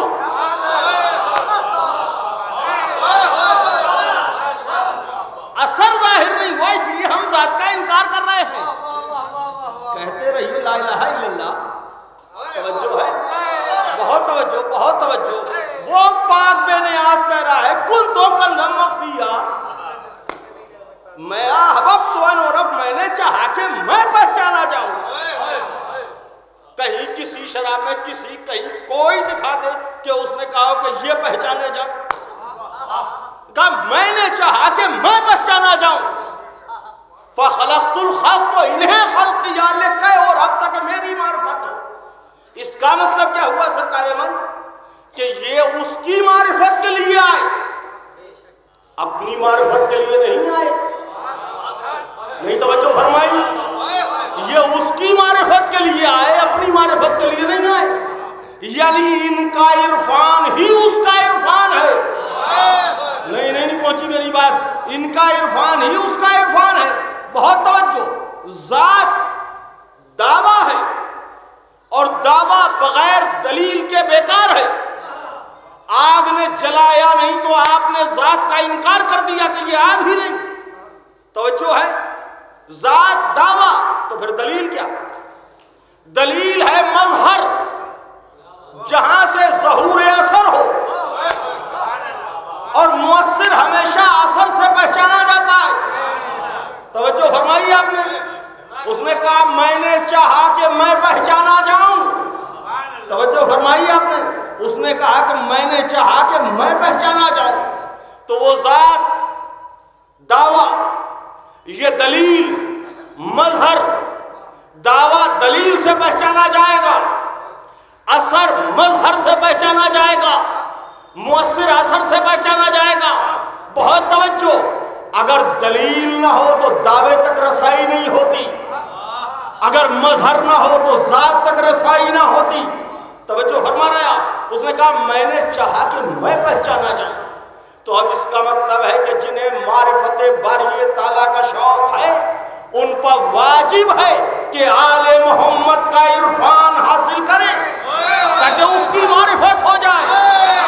اثر ظاہر نہیں ہوا، اس لیے ہم ذات کا انکار کر رہے ہیں۔ کہتے رہیے لا الہ الا اللہ۔ توجہ ہے، بہت توجہ، بہت توجہ۔ وہ پاک بے نیاز کہہ رہا ہے کن تو کنزم مخفیہ، میں احببت ان عرف، میں نے چاہا کہ میں پہچانا جاؤں۔ کہیں کسی شرح میں کسی کہیں کوئی دکھا دے کہ اس نے کہا کہ یہ پہچانے جاؤں، کہ میں نے چاہا کہ میں پہچانا جاؤں۔ فخلقت الخلق، تو انہیں خلق کیا لکھے اور اب تک میری معرفت ہو۔ اس کا مطلب کیا ہوا سرکار من؟ کہ یہ اس کی معرفت کے لیے آئے، اپنی معرفت کے لیے نہیں آئے۔ نہیں توجہ فرمائی، یہ اس کی معرفت کے لیے آئے، اپنی معرفت کے لیے نہیں آئے۔ یعنی ان کا عرفان ہی اس کا عرفان ہے۔ نہیں نہیں نہیں پہنچی میری بات، ان کا عرفان ہی اس کا عرفان ہے۔ بہت توجہ، ذات دعویٰ ہے اور دعویٰ بغیر دلیل کے بیکار ہے۔ آگ نے جلایا نہیں تو آپ نے ذات کا انکار کر دیا کہ یہ آگ ہی نہیں۔ توجہ ہے، ذات دعویٰ تو پھر دلیل کیا؟ دلیل ہے مظہر، جہاں سے ظہور اثر ہو، اور مؤثر ہمیشہ اثر سے پہچانا جاتا ہے۔ توجہ فرمائی آپ نے، اس نے کہا میں نے چاہا کہ میں پہچانا جاؤں۔ توجہ فرمائی آپ نے، اس نے کہا کہ میں نے چاہا کہ میں پہچانا جاؤں۔ تو وہ ذات دعویٰ، یہ دلیل مظہر، دعویٰ دلیل سے پہچانا جائے گا، اثر مظہر سے پہچانا جائے گا، مؤثر اثر سے پہچانا جائے گا۔ بہت توجہ، اگر دلیل نہ ہو تو دعوے تک رسائی نہیں ہوتی، اگر مظہر نہ ہو تو ذات تک رسائی نہ ہوتی۔ توجہ فرما رہے آپ، اس نے کہا میں نے چاہا کہ میں پہچانا جاؤں۔ تو اب اس کا مطلب ہے کہ جنہیں معرفت باری تعالیٰ کا شوق ہے ان پر واجب ہے کہ آل محمد کا عرفان حاصل کریں تاکہ اس کی معرفت ہو جائے۔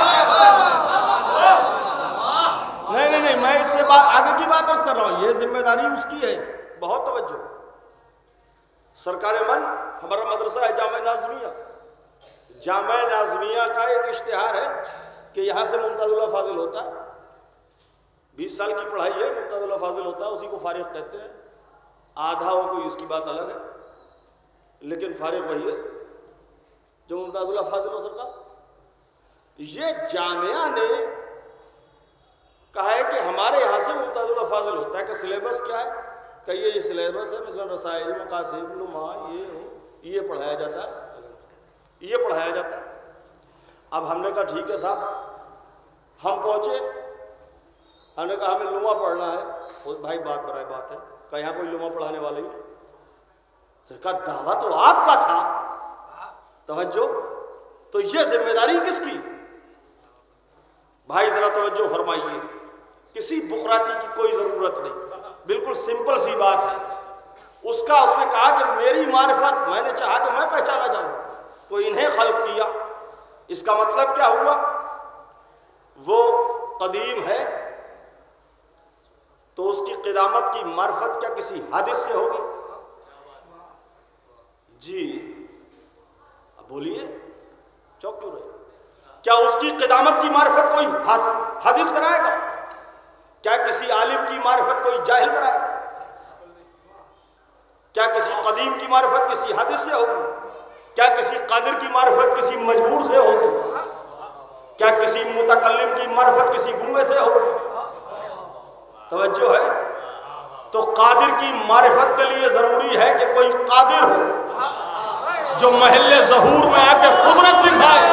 نہیں نہیں نہیں، میں اس سے آگے کی بات عرض کر رہا ہوں، یہ ذمہ داری اس کی ہے۔ بہت توجہ، سرکار من ہمارا مدرسہ ہے جامعہ ناظمیہ، جامعہ ناظمیہ کا ایک اشتہار ہے کہ یہاں سے ممتاز اللہ فاضل ہوتا ہے، بیس سال کی پڑھائی ہے، ممتاز اللہ فاضل ہوتا ہے، اسی کو فارغ کہتے ہیں۔ آدھا ہو کوئی اس کی بات الگ ہے، لیکن فارغ وہی ہے جو ممتاز اللہ فاضل ہو سکتا۔ یہ جامعہ نے کہا ہے کہ ہمارے یہاں سے ممتاز اللہ فاضل ہوتا ہے، کہ سلیبس کیا ہے؟ کہ یہ سلیبس ہے، مثلا رسائل، مقاصد، لمحہ، یہ یہ پڑھایا جاتا ہے، یہ پڑھایا جاتا ہے۔ اب ہم نے کہا ٹھیک ہے صاحب، ہم پہنچے، ہم نے کہا ہمیں لمحہ پڑھنا ہے۔ بھائی بات برائے بات ہے کہ یہاں کوئی لمحہ پڑھانے والا ہی نہیں، کہا دعویٰ تو آپ کا تھا۔ توجہ، تو یہ ذمہ داری کس کی؟ بھائی ذرا توجہ فرمائیے، کسی بخراتی کی کوئی ضرورت نہیں، بالکل سمپل سی بات ہے۔ اس کا اس نے کہا کہ میری معرفت، میں نے چاہا کہ میں پہچانا جاؤں، تو انہیں خلق کیا۔ اس کا مطلب کیا ہوا؟ وہ قدیم ہے تو اس کی قدامت کی معرفت کیا کسی حادث سے ہوگی؟ جی اب بولیے، چوک کیوں رہے؟ کیا اس کی قدامت کی معرفت کوئی حادث کرائے گا؟ کیا کسی عالم کی معرفت کوئی جاہل کرائے گا؟ کیا کسی قدیم کی معرفت کسی حادث سے ہوگی؟ کیا کسی قادر کی معرفت کسی مجبور سے ہوگی؟ کیا کسی متکلم کی معرفت کسی گنگے سے ہوگی؟ توجہ ہے؟ تو قادر کی معرفت کے لیے ضروری ہے کہ کوئی قادر ہو جو محل ظہور میں آ کے قدرت دکھائے،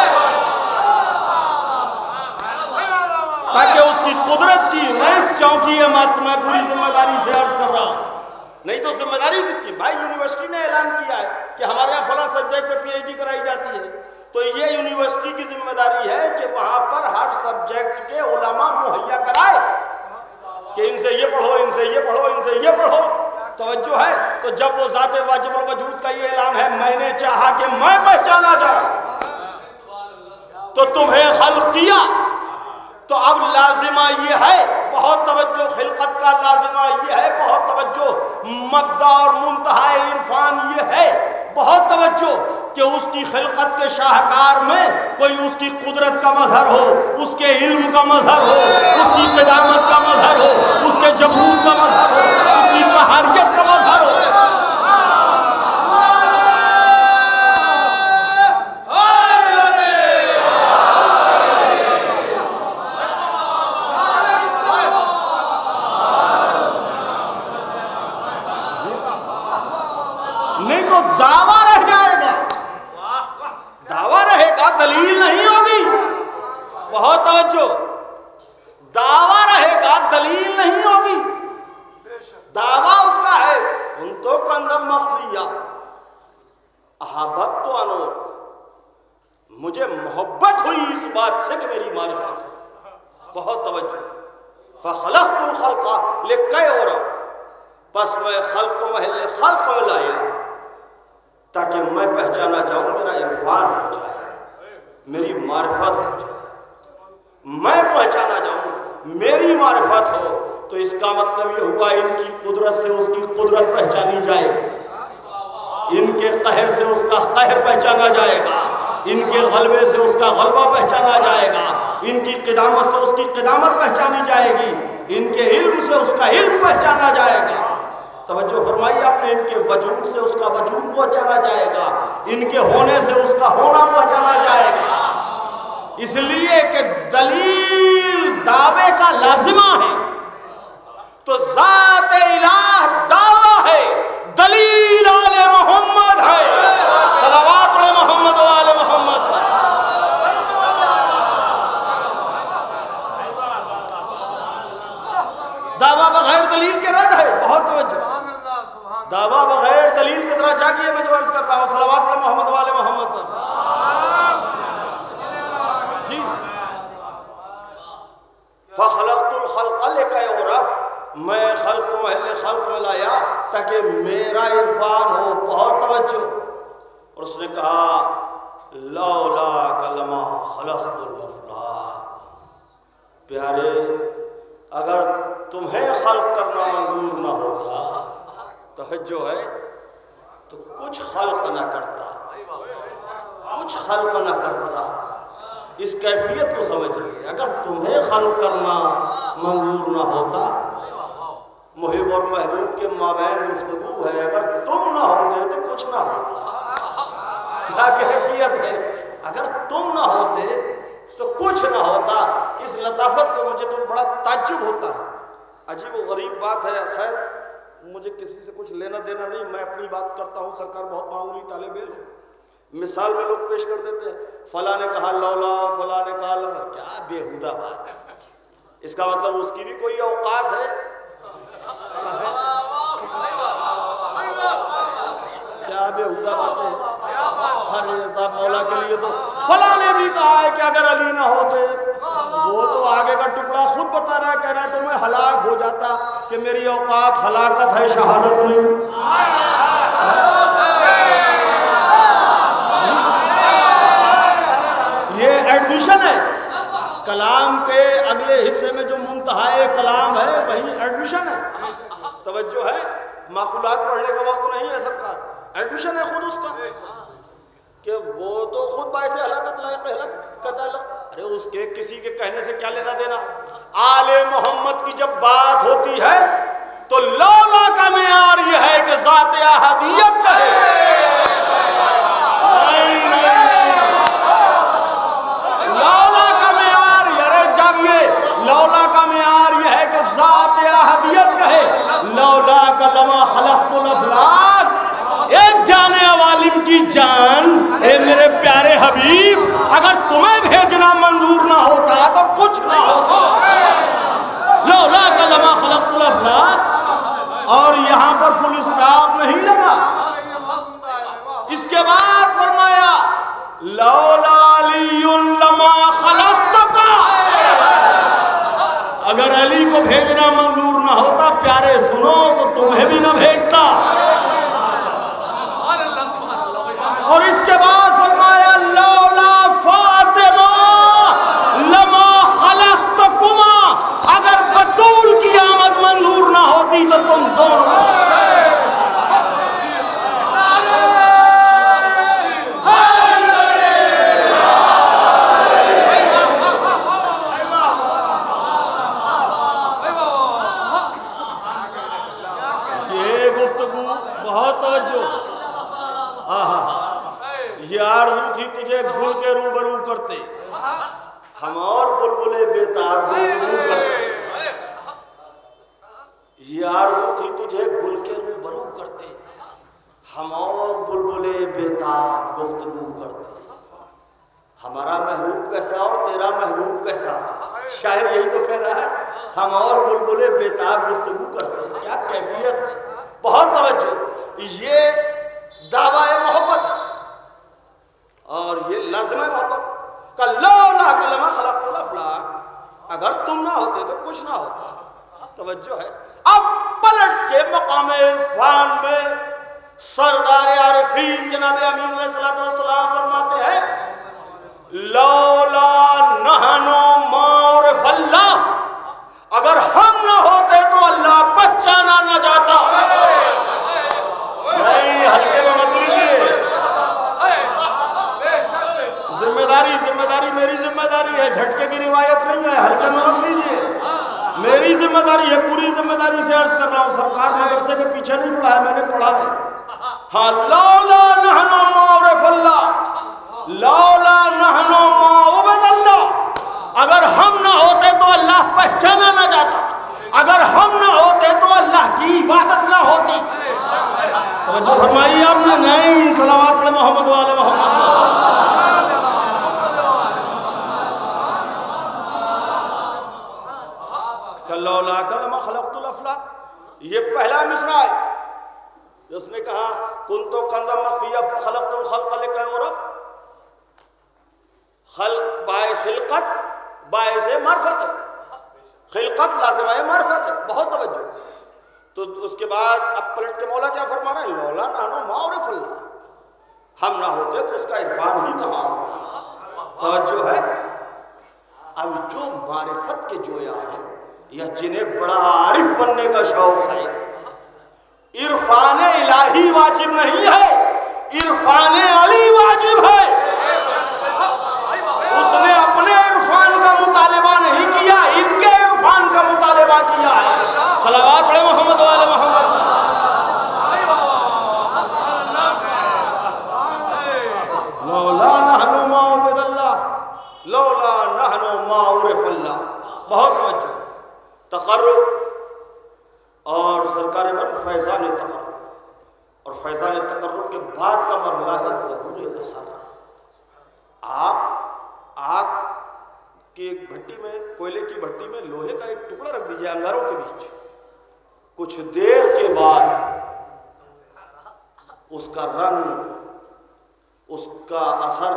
تاکہ اس کی قدرت کی نہیں چونکی ہے۔ میں پوری ذمہ داری سے عرض کر رہا ہوں، نہیں تو ذمہ داری کس کی؟ بھائی یونیورسٹی نے اعلان کیا ہے کہ ہمارے یہاں فلاں سبجیکٹ پہ پی ایچ ڈی کرائی جاتی ہے، تو یہ یونیورسٹی کی ذمہ داری ہے کہ وہاں پر ہر سبجیکٹ کے علماء مہیا کرائے کہ ان سے یہ پڑھو، ان سے یہ پڑھو، ان سے یہ پڑھو۔ توجہ ہے؟ تو جب وہ ذات واجب الوجود کا یہ اعلان ہے، میں نے چاہا کہ میں پہچانا جاؤں تو تمہیں خلق کیا، تو اب لازمہ یہ ہے، بہت توجہ، خلقت کا لازمہ یہ ہے، بہت توجہ، مبدا اور منتہا عرفان یہ ہے، بہت توجہ، کہ اس کی خلقت کے شاہکار میں کوئی اس کی قدرت کا مظہر ہو، اس کے علم کا مظہر ہو، اس کی قدامت کا مظہر ہو، اس کے جبروت کا مظہر ہو، اس کی قہاریت کا مظہر ہو۔ نہیں تو دعویٰ رہ جائے گا، دعویٰ رہے گا، دلیل نہیں ہوگی۔ بہت توجہ، دعویٰ رہے گا، دلیل نہیں ہوگی۔ دعویٰ اس کا ہے ان تو کنزم مخفیہ احبت تو انور، مجھے محبت ہوئی اس بات سے کہ میری معرفت ہے۔ بہت توجہ، فخلقت الخلق لکی عرف، پس میں خلق کو محل خلق میں لایا تاکہ میں پہچانا جاؤں، میرا عرفان ہو جائے، میری معرفت ہو جائے، میں پہچانا جاؤں، میری معرفت ہو۔ تو اس کا مطلب یہ ہوا ان کی قدرت سے اس کی قدرت پہچانی جائے گی، ان کے قہر سے اس کا قہر پہچانا جائے گا، ان کے غلبے سے اس کا غلبہ پہچانا جائے گا، ان کی قدامت سے اس کی قدامت پہچانی جائے گی، ان کے علم سے اس کا علم پہچانا جائے گا۔ توجہ فرمائیے آپ نے، ان کے وجود سے اس کا وجود پہچانا جائے گا، ان کے ہونے سے اس کا ہونا پہچانا جائے گا۔ اس لیے کہ دلیل دعوے کا لازمہ ہے، تو ذات الہ دعویٰ ہے، دلیل آل محمد ہے، صلوات علی محمد و آل محمد۔ دعویٰ بغیر دلیل کے رد ہے۔ بہت توجہ، دعویٰ بغیر دلیل کی طرح جاگیے، میں جو عرض کر رہا ہوں، صلوات علی محمد و آل محمد پر۔ جی، فخلقت الخلق لکی عرف، میں خلق کو محل خلق میں لایا تاکہ میرا عرفان ہو۔ بہت توجہ، اور اس نے کہا لولا کلمہ خلقت الافلاک، پیارے اگر تمہیں خلق کرنا منظور نہ ہوتا، توجہ ہے، تو کچھ خلق نہ کرتا، کچھ خلق نہ کرتا۔ اس کیفیت کو سمجھئے، اگر تمہیں خلق کرنا منظور نہ ہوتا، محب اور محبوب کے مابین گفتگو ہے، اگر تم نہ ہوتے تو کچھ نہ ہوتا۔ کیا کیفیت ہے؟ اگر تم نہ ہوتے تو کچھ نہ ہوتا۔ اس لطافت کو مجھے تو بڑا تعجب ہوتا ہے، عجیب و غریب بات ہے۔ خیر، مجھے کسی سے کچھ لینا دینا نہیں، میں اپنی بات کرتا ہوں، سرکار بہت معمولی طالب علم، مثال میں لوگ پیش کر دیتے ہیں، فلاں نے کہا لولا، فلاں نے کہا لولا، کیا بےہودہ بات ہے۔ اس کا مطلب اس کی بھی کوئی اوقات ہے؟ کیا بےہودہ بات ہے؟ ہر صاحب مولا کے لیے تو فلاں نے بھی کہا ہے کہ اگر علی نہ ہوتے، وہ تو آگے کا ٹکڑا خود بتا رہا ہے، کہہ رہا ہے تو میں ہلاک ہو جاتا، کہ میری اوقات ہلاکت ہے، شہادت نہیں۔ یہ ایڈمیشن ہے کلام کے اگلے حصے میں، جو منتہائے کلام ہے وہی ایڈمیشن ہے۔ توجہ ہے، معقولات پڑھنے کا وقت نہیں ہے سرکار، ایڈمیشن ہے خود اس کا، کہ وہ تو خود باعث ہلاکت لائق ہلاکت اس کے کسی کے کہنے سے کیا لینا دینا؟ آل محمد کی جب بات ہوتی ہے تو لولا کا معیار یہ ہے کہ ذات احدیت کا ہے، لولا کا معیار یارے جب یہ لولا کا معیار یہ ہے کہ ذات احدیت کا ہے، لولا کا لما خلقت الافلاک، ایک جانے عوالم کی جان، اے میرے پیارے حبیب اگر تمہیں بھیجنا منظور نہ ہوتا تو کچھ نہ ہوتا، لولا کا لما خلقت الافلاک۔ اور یہاں پر فل اسٹاپ نہیں لگا، اس کے بعد فرمایا لولا علی لما خلقتک، اگر علی کو بھیجنا منظور نہ ہوتا پیارے سنو تو تمہیں بھی نہ بھیجتا۔ اور اس کے بعد فرمایا لولا فاطمہ لما خلقتکما، اگر بطول کی آمد منظور نہ ہوتی تو تم دونوں۔ یہ گفتگو بہت توجہ، یہ آرزو تھی تجھے گل کے روبرو کرتے، ہم اور بلبلے بیتاب گفتگو کرتے، یہ آرزو تھی تجھے گل کے روبرو کرتے، ہم اور بلبلے بیتاب گفتگو کرتے، ہمارا محبوب کیسا اور تیرا محبوب کیسا، شاعر یہی تو کہہ رہا ہے، ہم اور بلبلے بیتاب گفتگو کرتے، کیا کیفیت ہے، بہت توجہ، یہ دعویٰ محبت ہے اور یہ لازم محبت کا لولا کلمہ خلقت الافلاک، اگر تم نہ ہوتے تو کچھ نہ ہوتا۔ توجہ ہے، اب پلٹ کے مقام عرفان میں سردار عارفین جناب امین علیہ السلام فرماتے ہیں لولا نحن ما عرف اللہ، اگر ہم نہ ہوتے تو اللہ پہچانا نہ جاتا۔ نہیں ہلکے میں مت لیجیے، ذمہ داری ذمہ داری میری ذمہ داری ہے، جھٹکے کی روایت نہیں ہے، ہلکے میں مت لیجیے، میری ذمہ داری ہے، پوری ذمہ داری سے عرض کر رہا ہوں، سرکار مدرسے کے پیچھے نہیں پڑھا ہے، میں نے پڑھا ہے۔ ہاں لولا نحن ما عرف اللہ، لولا نحن ما عبد اللہ، اگر ہم نہ ہوتے تو اللہ پہچانا نہ جاتا، اگر ہم نہ ہوتے تو اللہ کی عبادت نہ ہوتی۔ توجہ فرمائی آپ نے؟ نہیں، صلوات پڑھے محمد وعلی محمد۔ لولا کلمہ خلقت الافلاک، یہ پہلا مصرع ہے جس نے کہا کنت کنزا مخفیہ فخلقت الخلق لکیعرف، خلق باعث خلقت باعث معرفت ہے، خلقت لازمہ معرفت ہے، بہت توجہ۔ تو اس کے بعد اب پلٹ کے مولا کیا فرما رہا ہے لولا نحن ما عرف اللہ، ہم نہ ہوتے تو اس کا عرفان ہی کہاں ہوتا۔ توجہ ہے، اب جو معرفت کے جویا ہیں یا جنہیں بڑا عارف بننے کا شوق ہے، عرفان الہی واجب نہیں ہے، عرفان علی واجب ہے۔ اس نے اپنے عرفان کا مطالبہ نہیں کیا، ان کے عرفان کا مطالبہ کیا ہے۔ صلوات پڑھے محمد والے محمد۔ لولا نحن ما عبد اللہ، لولا نحن ما عرف اللہ، بہت توجہ، تقرب اور سرکار من فیضان تقرب، اور فیضان تقرب کے بعد کا مرحلہ ہے ظہور اثر۔ آپ آگ کی ایک بھٹی میں، کوئلے کی بھٹی میں لوہے کا ایک ٹکڑا رکھ دیجئے انگاروں کے بیچ، کچھ دیر کے بعد اس کا رنگ، اس کا اثر،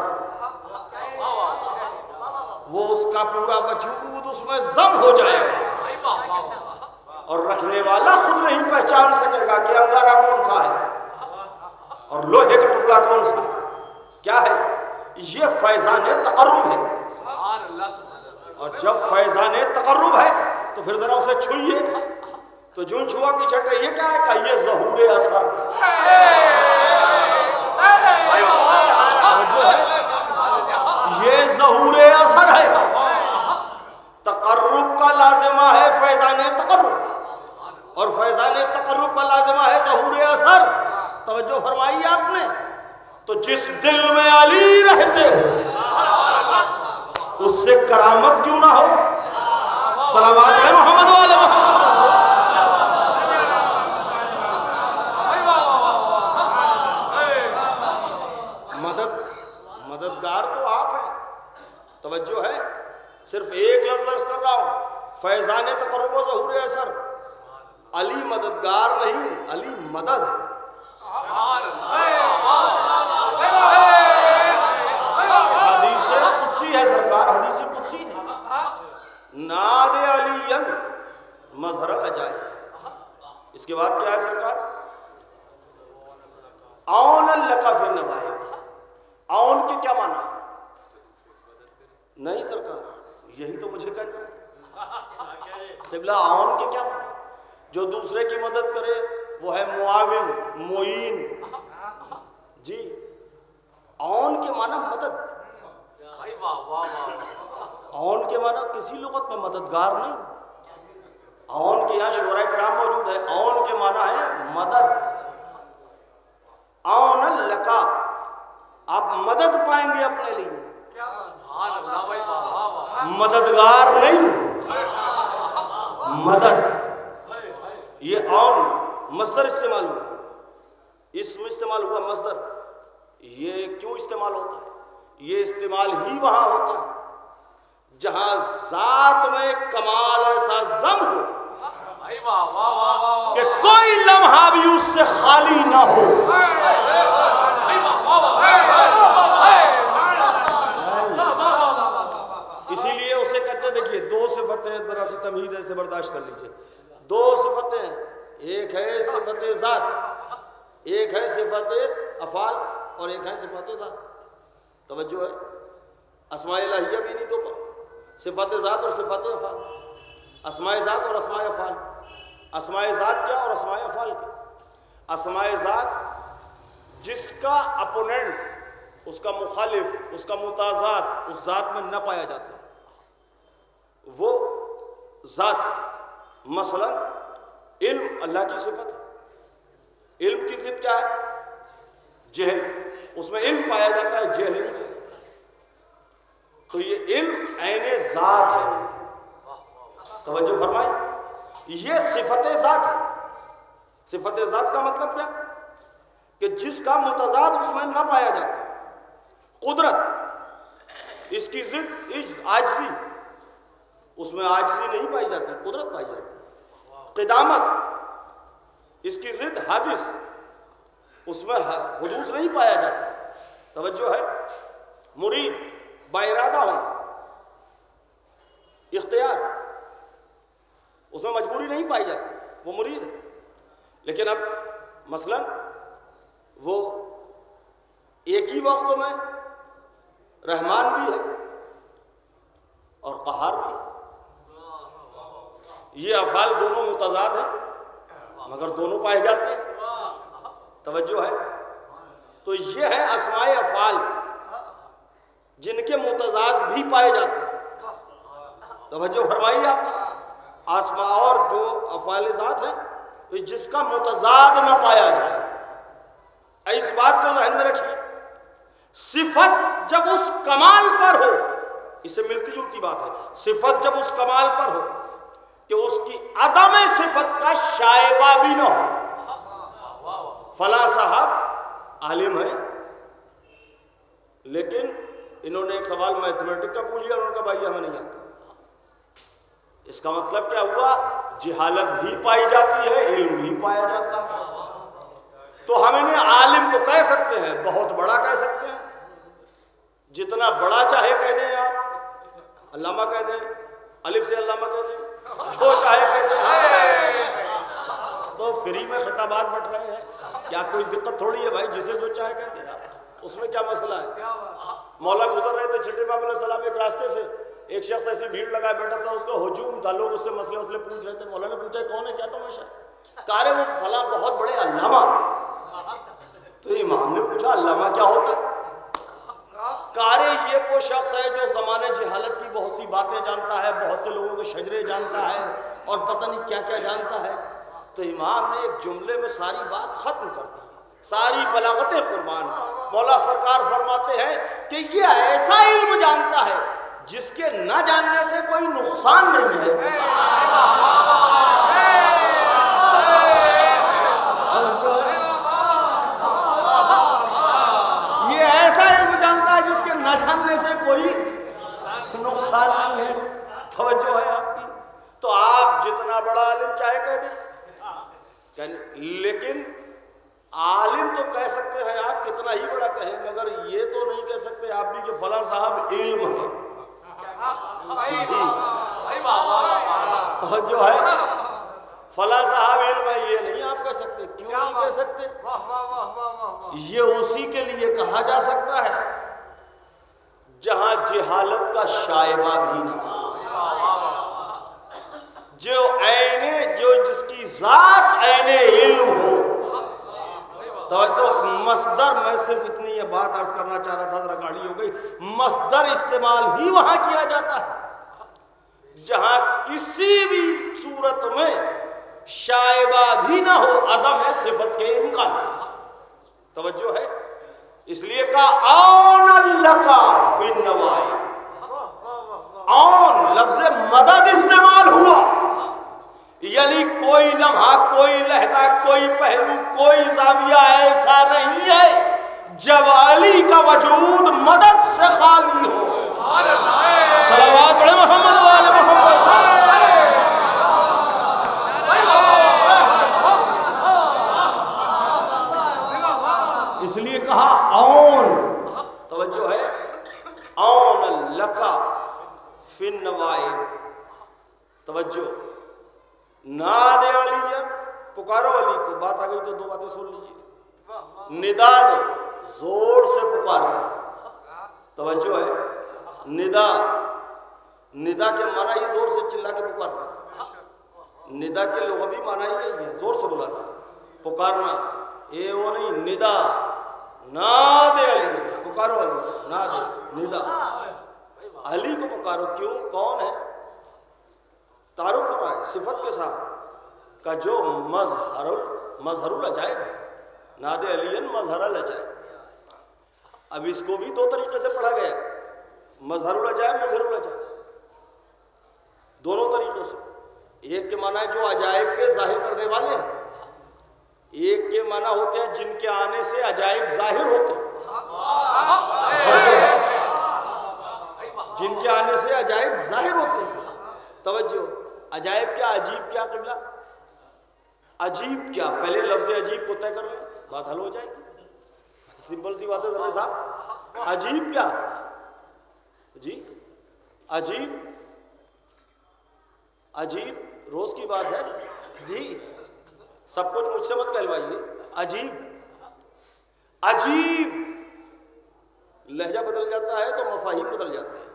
وہ اس کا پورا وجود اس میں ضم ہو جائے گا، اور رکھنے والا خود نہیں پہچان سکے گا کہ انگارہ کون سا ہے اور لوہے کا ٹکڑا کون سا ہے، کیا ہے؟ یہ فیضان تقرب ہے۔ اور جب فیضان تقرب ہے تو پھر ذرا اسے چھوئیے، تو جون چھوا پیچھے کہ یہ کیا ہے؟ کہ یہ ظہور اثر جو ہے، یہ ظہور اثر ہے۔ تو جس دل میں علی رہتے ہو اس سے کرامت کیوں نہ ہو؟ صلوات ہے محمد والے محمد۔ مدد مددگار تو آپ ہیں، توجہ ہے، صرف ایک لفظ عرض کر رہا ہوں، فیضان تقرب و ظہور اثر، علی مددگار نہیں، علی مدد ہے۔ حدیث قدسی ہے سرکار، حدیث قدسی ہے، ناد علی مظہر العجائب۔ اس کے بعد کیا ہے سرکار؟ اون لک فی النوائب۔ اون کے کیا معنی؟ نہیں سرکار، یہی تو مجھے کہنا ہے قبلہ، اون کے کیا معنی؟ جو دوسرے کی مدد کرے وہ ہے معاون، معین۔ جی اون کے معنی مدد، اون کے معنی کسی لغت میں مددگار نہیں۔ اون کے یہاں شعراء کرام موجود ہے، اون کے معنی ہے مدد۔ اون لکا، آپ مدد پائیں گے اپنے لیے، مددگار نہیں، مدد۔ یہ اون مصدر استعمال ہوا، اسم استعمال ہوا مصدر۔ یہ کیوں استعمال ہوتا ہے؟ یہ استعمال ہی وہاں ہوتا ہے جہاں ذات میں کمال ایسا ضم ہو کہ کوئی لمحہ بھی اس سے خالی نہ ہو۔ اسی لیے اسے کہتے ہیں، دیکھیے دو صفتیں، ذرا سی تمہید ہے، سے برداشت کر لیجئے۔ دو صفتیں، ایک ہے صفت ذات، ایک ہے صفت افعال، اور ایک ہے صفت ذات۔ توجہ ہے، اسماء الہیہ بھی نہیں دو پر، صفت ذات اور صفت افعال، اسماء ذات اور اسماء افعال۔ اسماء ذات کیا اور اسماء افعال کیا؟ اسماء ذات جس کا اپوننٹ، اس کا مخالف، اس کا متضاد اس ذات میں نہ پایا جاتا وہ ذات۔ مثلا علم اللہ کی صفت ہے، علم کی ضد کیا ہے؟ جہل، اس میں علم پایا جاتا ہے، جہل نہیں۔ تو یہ علم عین ذات ہے، توجہ فرمائیں، یہ صفت ذات ہے۔ صفت ذات کا مطلب کیا؟ کہ جس کا متضاد اس میں نہ پایا جاتا۔ قدرت، اس کی ضد عاجزی، اس میں عاجزی نہیں پائی جاتی، قدرت پائی جاتی۔ قدامت، اس کی ضد حادث، اس میں حدوث نہیں پایا جاتا۔ توجہ ہے، مرید، با ارادہ ہو، اختیار، اس میں مجبوری نہیں پائی جاتی، وہ مرید ہے۔ لیکن اب مثلا وہ ایک ہی وقت میں رحمان بھی ہے اور قہار بھی ہے۔ یہ افعال دونوں متضاد ہیں مگر دونوں پائے جاتے ہیں، توجہ ہے۔ تو یہ ہے اسماء افعال جن کے متضاد بھی پائے جاتے ہیں، توجہ فرمائیے آپ۔ اسماء اور جو افعال ذات ہیں جس کا متضاد نہ پایا جائے، اس بات کو ذہن میں رکھیے۔ صفت جب اس کمال پر ہو، اس سے ملتی جلتی بات ہے، صفت جب اس کمال پر ہو کہ اس کی عدم صفت کا شائبہ بھی نہ ہو۔ فلاں صاحب عالم ہے لیکن انہوں نے ایک سوال میتھمیٹک کا پوچھ لیا، انہوں نے کہا بھائی ہمیں نہیں آتا۔ اس کا مطلب کیا ہوا؟ جہالت بھی پائی جاتی ہے، علم بھی پایا جاتا ہے۔ تو ہم انہیں عالم تو کہہ سکتے ہیں، بہت بڑا کہہ سکتے ہیں، جتنا بڑا چاہے کہہ دیں آپ، علامہ کہہ دیں، الف سے علامہ کہہ دیں، جو چاہے کہہ دیں۔ تو فری میں خطابات بٹ رہے ہیں، کیا کوئی دقت تھوڑی ہے بھائی، جسے جو چاہے کہہ دیں آپ، اس میں کیا مسئلہ ہے؟ مولا گزر رہے تھے چھٹے باب علیہ السلام ایک راستے سے، ایک شخص ایسی بھیڑ لگائے بیٹھا تھا، اس کو ہجوم تھا، لوگ اس سے مسئلے مسئلے پوچھ رہے تھے۔ مولا نے پوچھا کون ہے، کیا تماشا؟ کہا وہ فلاں بہت بڑے علامہ۔ تو امام نے پوچھا علامہ کیا ہوتا ہے؟ کارے یہ وہ شخص ہے جو زمانے جہالت کی بہت سی باتیں جانتا ہے، بہت سے لوگوں کے شجرے جانتا ہے اور پتہ نہیں کیا کیا جانتا ہے۔ تو امام نے ایک جملے میں ساری بات ختم کر دی۔ ساری بلاغتیں قربان. مولا سرکار فرماتے ہیں کہ یہ ایسا علم جانتا ہے جس کے نہ جاننے سے کوئی نقصان نہیں ہے. یہ ایسا علم جانتا ہے جس کے نہ جاننے سے کوئی نقصان نہیں ہے. توجہ ہے آپ کی. تو آپ جتنا بڑا عالم چاہے کہہ دیں, لیکن عالم تو کہہ سکتے ہیں آپ کتنا ہی بڑا کہیں, مگر یہ تو نہیں کہہ سکتے آپ بھی کہ فلاں صاحب علم ہے. توجہ ہے, فلاں صاحب علم ہے یہ نہیں آپ کہہ سکتے. کیوں نہیں کہہ سکتے؟ یہ اسی کے لیے کہا جا سکتا ہے جہاں جہالت کا شائبہ بھی نہیں, جو عین جو جس کی ذات عین علم ہو. توجہ, مصدر, میں صرف اتنی یہ بات عرض کرنا چاہ رہا تھا, ذرا گاڑی ہو گئی. مصدر استعمال ہی وہاں کیا جاتا ہے جہاں کسی بھی صورت میں شائبہ بھی نہ ہو عدم صفت کے امکان. توجہ ہے, اس لیے کہا اون لکا فی النوائی. اون لفظ مدد استعمال ہوا, یعنی کوئی لمحہ, کوئی لہجہ, کوئی پہلو, کوئی زاویہ ایسا نہیں ہے جب علی کا وجود مدد سے خالی ہو. صلوات پڑھیں محمد و آل محمد. اس لیے کہا اون. توجہ ہے, اون لکا فی النوائی. توجہ, ناد علی, پکارو علی کو. بات آ گئی تو دو باتیں سن لیجیے. ندا دو, زور سے پکارو. توجہ ہے, ندا, ندا کے معنی ہی زور سے چلا کے پکارنا. ندا کے لغوی معنی ہی ہے زور سے بلانا, پکارنا. اے وہ نہیں, ندا, ناد علی, پکارو علی, ناد ندا, علی کو پکارو. کیوں؟ کون ہے؟ تعارف ہو رہا ہے صفت کے ساتھ کا جو مظہر مظہر العجائب ہے. ناد علی مظہر العجائب. اب اس کو بھی دو طریقے سے پڑھا گیا, مظہر العجائب, مظہر العجائب, دونوں طریقوں سے. ایک کے معنی ہے جو عجائب کے ظاہر کرنے والے ہیں, ایک کے معنی ہوتے ہیں جن کے آنے سے عجائب ظاہر ہوتے ہیں. جن کے آنے سے عجائب ظاہر ہوتے ہیں. توجہ, عجائب کیا, عجیب کیا؟ قبلہ عجیب کیا؟ پہلے لفظ عجیب کو طے کر لیں, بات حل ہو جائے گی. سمپل سی بات ہے ذرا صاحب. عجیب کیا جی؟ عجیب, عجیب روز کی بات ہے جی, سب کچھ مجھ سے مت کہلوائیے. عجیب, عجیب لہجہ بدل جاتا ہے تو مفاہیم بدل جاتے ہیں.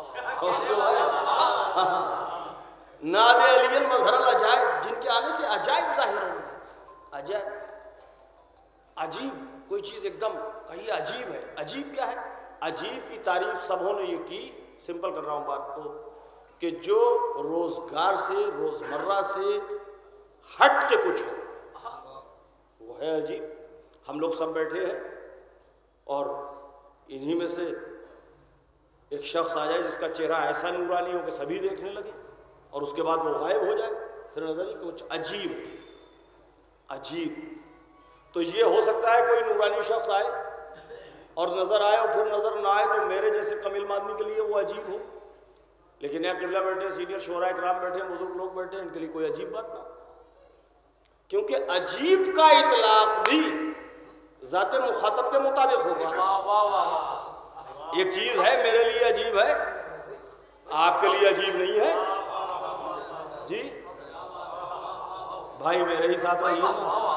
ناد علی مظہر العجائب, جن کے آنے سے عجائب ظاہر ہوں گے. عجائب, عجیب کوئی چیز ایک دم کہیے عجیب ہے. عجیب کیا ہے؟ عجیب کی تعریف سبوں نے یہ کی, سمپل کر رہا ہوں بات کو, کہ جو روزگار سے, روزمرہ سے ہٹ کے کچھ ہو, وہ ہے عجیب. ہم لوگ سب بیٹھے ہیں اور انہی میں سے ایک شخص آ جائے جس کا چہرہ ایسا نورانی ہو کہ سبھی دیکھنے لگے, اور اس کے بعد وہ غائب ہو جائے, پھر نظر ہی کچھ عجیب. عجیب تو یہ ہو سکتا ہے کوئی نورانی شخص آئے اور نظر آئے اور پھر نظر نہ آئے تو میرے جیسے کمیل آدمی کے لیے وہ عجیب ہو. لیکن یہ قبلہ بیٹھے, سینئر شعراء کرام بیٹھے, بزرگ لوگ بیٹھے, ان کے لیے کوئی عجیب بات نہ, کیونکہ عجیب کا اطلاق بھی ذات مخاطب کے مطابق ہوگا. ایک چیز ہے میرے لیے عجیب ہے, آپ کے لیے عجیب نہیں ہے جی. بھائی میرے ہی ساتھ رہیے.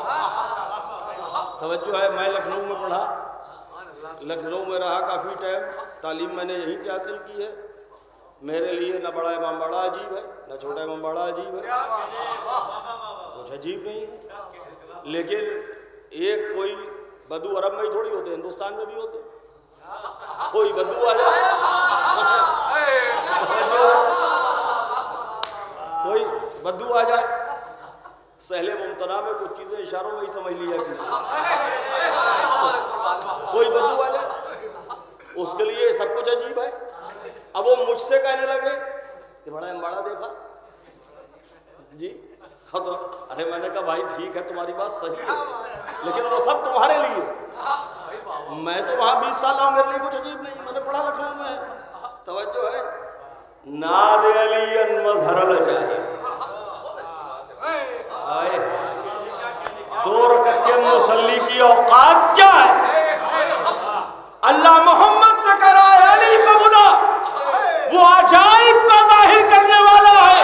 توجہ ہے, میں لکھنؤ میں پڑھا, لکھنؤ میں رہا کافی ٹائم, تعلیم میں نے یہیں سے حاصل کی ہے. میرے لیے نہ بڑا امام باڑہ عجیب ہے, نہ چھوٹا امام باڑہ عجیب ہے, کچھ عجیب نہیں ہے. لیکن ایک کوئی بدو عرب میں ہی تھوڑی ہوتے, ہندوستان میں بھی ہوتے. کوئی بدو آ جائے, کوئی بدو آ جائے, سہل ممتنع میں کچھ چیزیں اشاروں میں ہی سمجھ لیا کہ کوئی بدو والے اس کے لیے سب کچھ عجیب ہے. اب وہ مجھ سے کہنے لگے کہ بڑا امباڑا دیکھا جی. ارے میں نے کہا بھائی ٹھیک ہے تمہاری بات صحیح ہے لیکن وہ سب تمہارے لیے. میں تو وہاں بیس سال رہا میرے لیے کچھ عجیب نہیں. میں نے پڑھا لکھا میں توجہ ہے. ناد علی مظہر العجائب دو رکعت مصلی کی اوقات کیا ہے؟ اللہ محمد سے کہہ رہا ہے علی کا بلا وہ عجائب کا ظاہر کرنے والا ہے.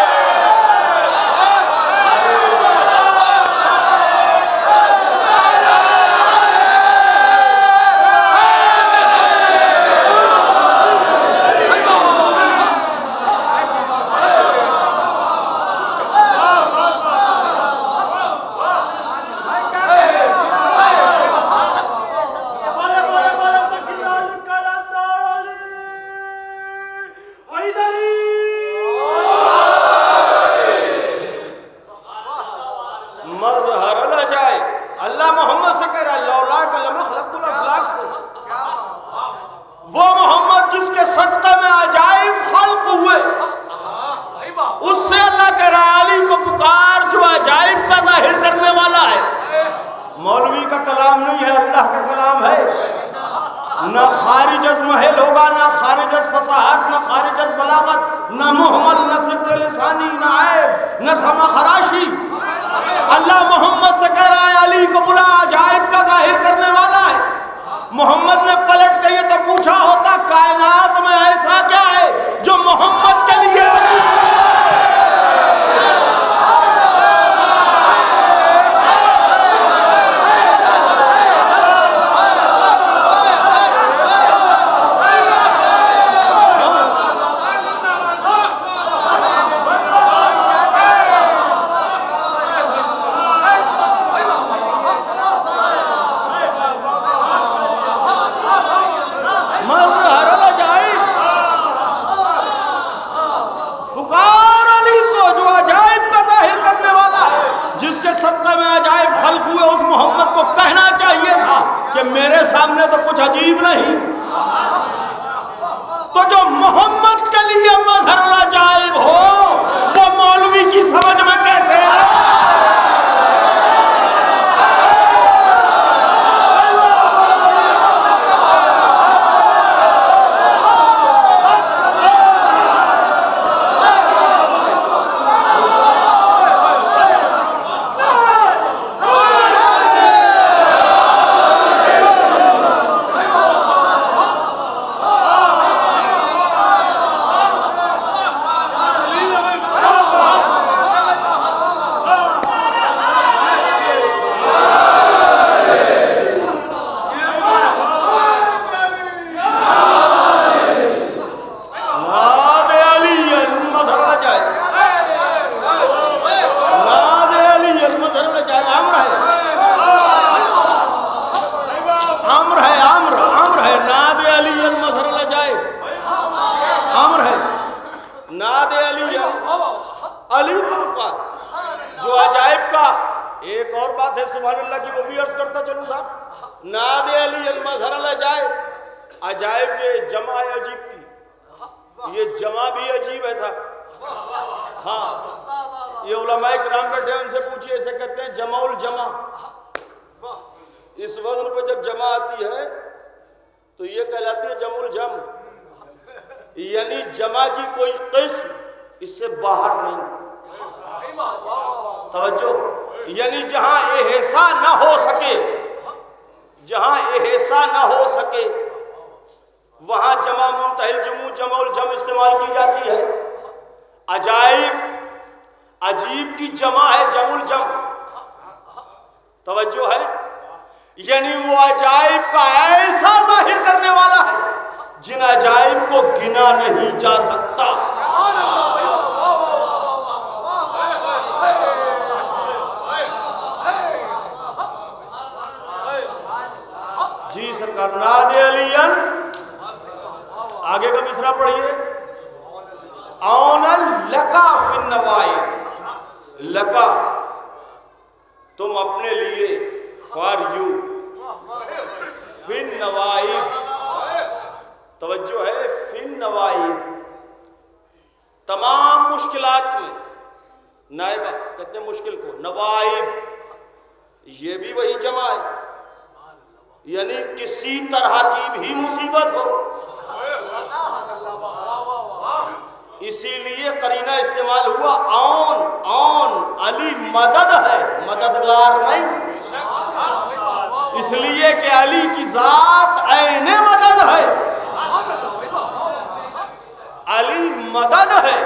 آگے کا مصرع پڑھیے. اون لکا فی النوائب، لکا تم اپنے لیے فار یو فی النوائب، توجہ ہے، فی النوائب، تمام مشکلات میں، نائبہ کہتے ہیں مشکل کو، نوائب یہ بھی وہی جمع ہے، یعنی کسی طرح کی بھی مصیبت ہو، اسی لیے قرینہ استعمال ہوا آن آن، علی مدد ہے، مددگار نہیں، اس لیے کہ علی کی ذات عین مدد ہے، علی مدد ہے،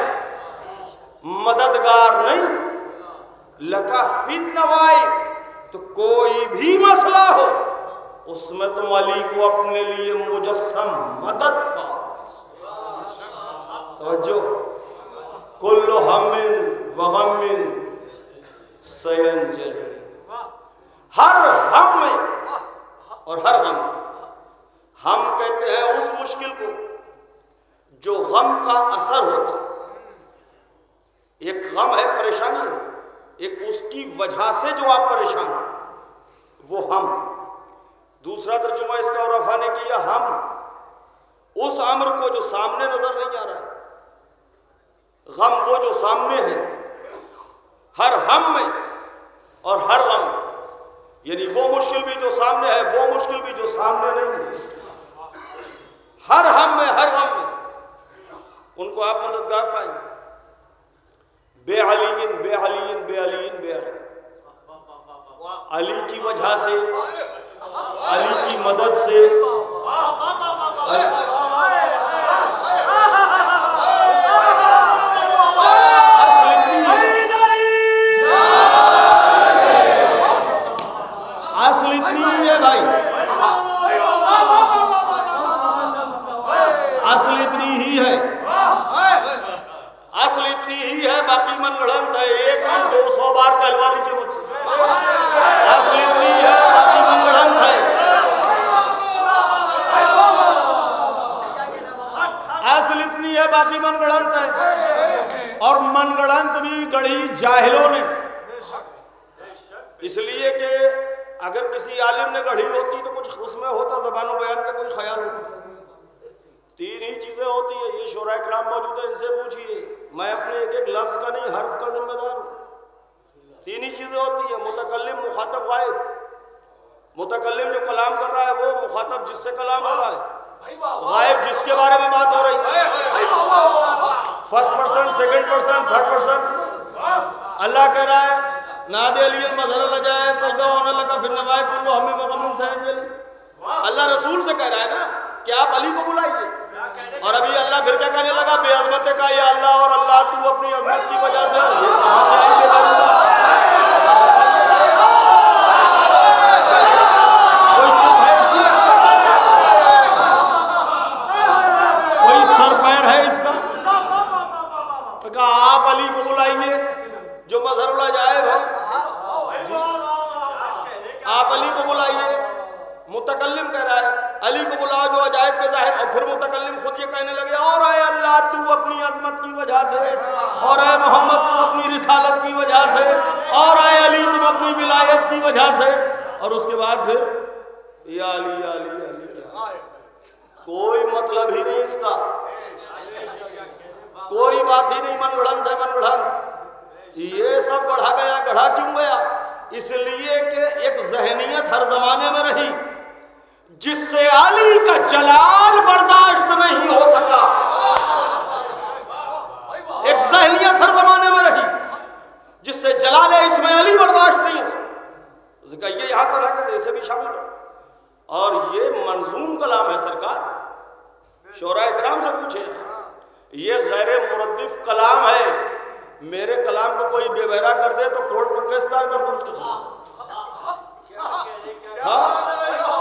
مددگار نہیں، لکا فی النوائب، تو کوئی بھی مسئلہ ہو اس میں تم علی کو اپنے لیے مجسم مدد پاؤ۔ توجہ، کل ہم وغم سینجلی، ہر ہم میں اور ہر غم، ہم کہتے ہیں اس مشکل کو جو غم کا اثر ہوتا ہے، ایک غم ہے، پریشانی ہے، ایک اس کی وجہ سے جو آپ پریشان ہیں وہ ہم، دوسرا ترجمہ اس کا عرفا نے کیا ہم اس امر کو جو سامنے نظر نہیں آ رہا ہے، غم وہ جو سامنے ہے، ہر ہم میں اور ہر غم، یعنی وہ مشکل بھی جو سامنے ہے، وہ مشکل بھی جو سامنے نہیں ہے، ہر ہم میں ہر غم میں ان کو آپ مددگار پائیں گے۔ بے علین بے علین بے علین بے علی، علی کی وجہ سے، علی کی مدد سے، اصل اتنی ہے بھائی، اصل اتنی ہی ہے، اصل اتنی ہی ہے، باقی من گڑھنت ہے، ایک من دو سو بار کلمہ لیجئے مجھ سے، اصل اتنی ہے، باقی من گڑھنت ہے، اصل اتنی ہے، باقی من گڑھنت ہے، اور من گڑھنت بھی گڑھی جاہلوں نے، اس لیے کہ اگر کسی عالم نے گڑھی ہوتی تو کچھ اس میں ہوتا، زبان و بیان کا کوئی خیال ہوتا، تین ہی چیزیں ہوتی ہیں، یہ شورا اکرام موجود ہے، ان سے پوچھئے، میں اپنے ایک ایک لفظ کا نہیں حرف کا ذمہ دار ہوں، تین ہی چیزیں ہوتی ہیں، متکلم، مخاطب، غائب، متکلم جو کلام کر رہا ہے وہ مخاطب جس سے کلام ہو رہا ہے، غائب جس کے بارے میں بات ہو رہی ہے، first person, second person, third person, اللہ کہہ رہا ہے نادی علی المظہر لجائے تجدہ ہونے لگا پھر نوائب کلو ہمیں مغمن سینجلی، اللہ رسول سے کہہ رہا ہے نا کہ آپ علی کو بلائیے، اور ابھی اللہ پھر کیا کہنے لگا، بے عظمت کا یا اللہ، اور اللہ تو اپنی عظمت کی وجہ سے، یہ کہاں سے آئیں گے کوئی سر پیر ہے اس کا، تو کہا آپ علی کو بلائیے جو مظہر العجائب ہے، آپ علی کو بلائیے، متکلم کہہ رہا ہے علی کو بلاؤ جو عجائب کے ظاہر، اور پھر متکلم خود یہ کہنے لگے اور اے اللہ تو اپنی عظمت کی وجہ سے، اور اے محمد تم اپنی رسالت کی وجہ سے، اور اے علی تم اپنی ولایت کی وجہ سے، اور اس کے بعد پھر یا علی یا علی یا علی، کوئی مطلب ہی نہیں اس کا، کوئی بات ہی نہیں، من گڑھنت ہے، من گڑھنت، یہ سب گڑھا گیا، گڑھا کیوں گیا؟ اس لیے کہ ایک ذہنیت ہر زمانے میں رہی جس سے علی کا جلال برداشت نہیں ہو سکا، ایک ذہنیت ہر زمانے میں رہی جس سے جلال اسم علی برداشت نہیں ہو سکا، یہ یہاں طرح کے اسے بھی شامل کرو، اور یہ منظوم کلام ہے سرکار، شورا اکرام سے پوچھے، یہ غیر مردف کلام ہے، میرے کلام کو کوئی بے بہرا کر دے تو کورٹ میں کیس دار کر دوں اس کے خلاف، ہاں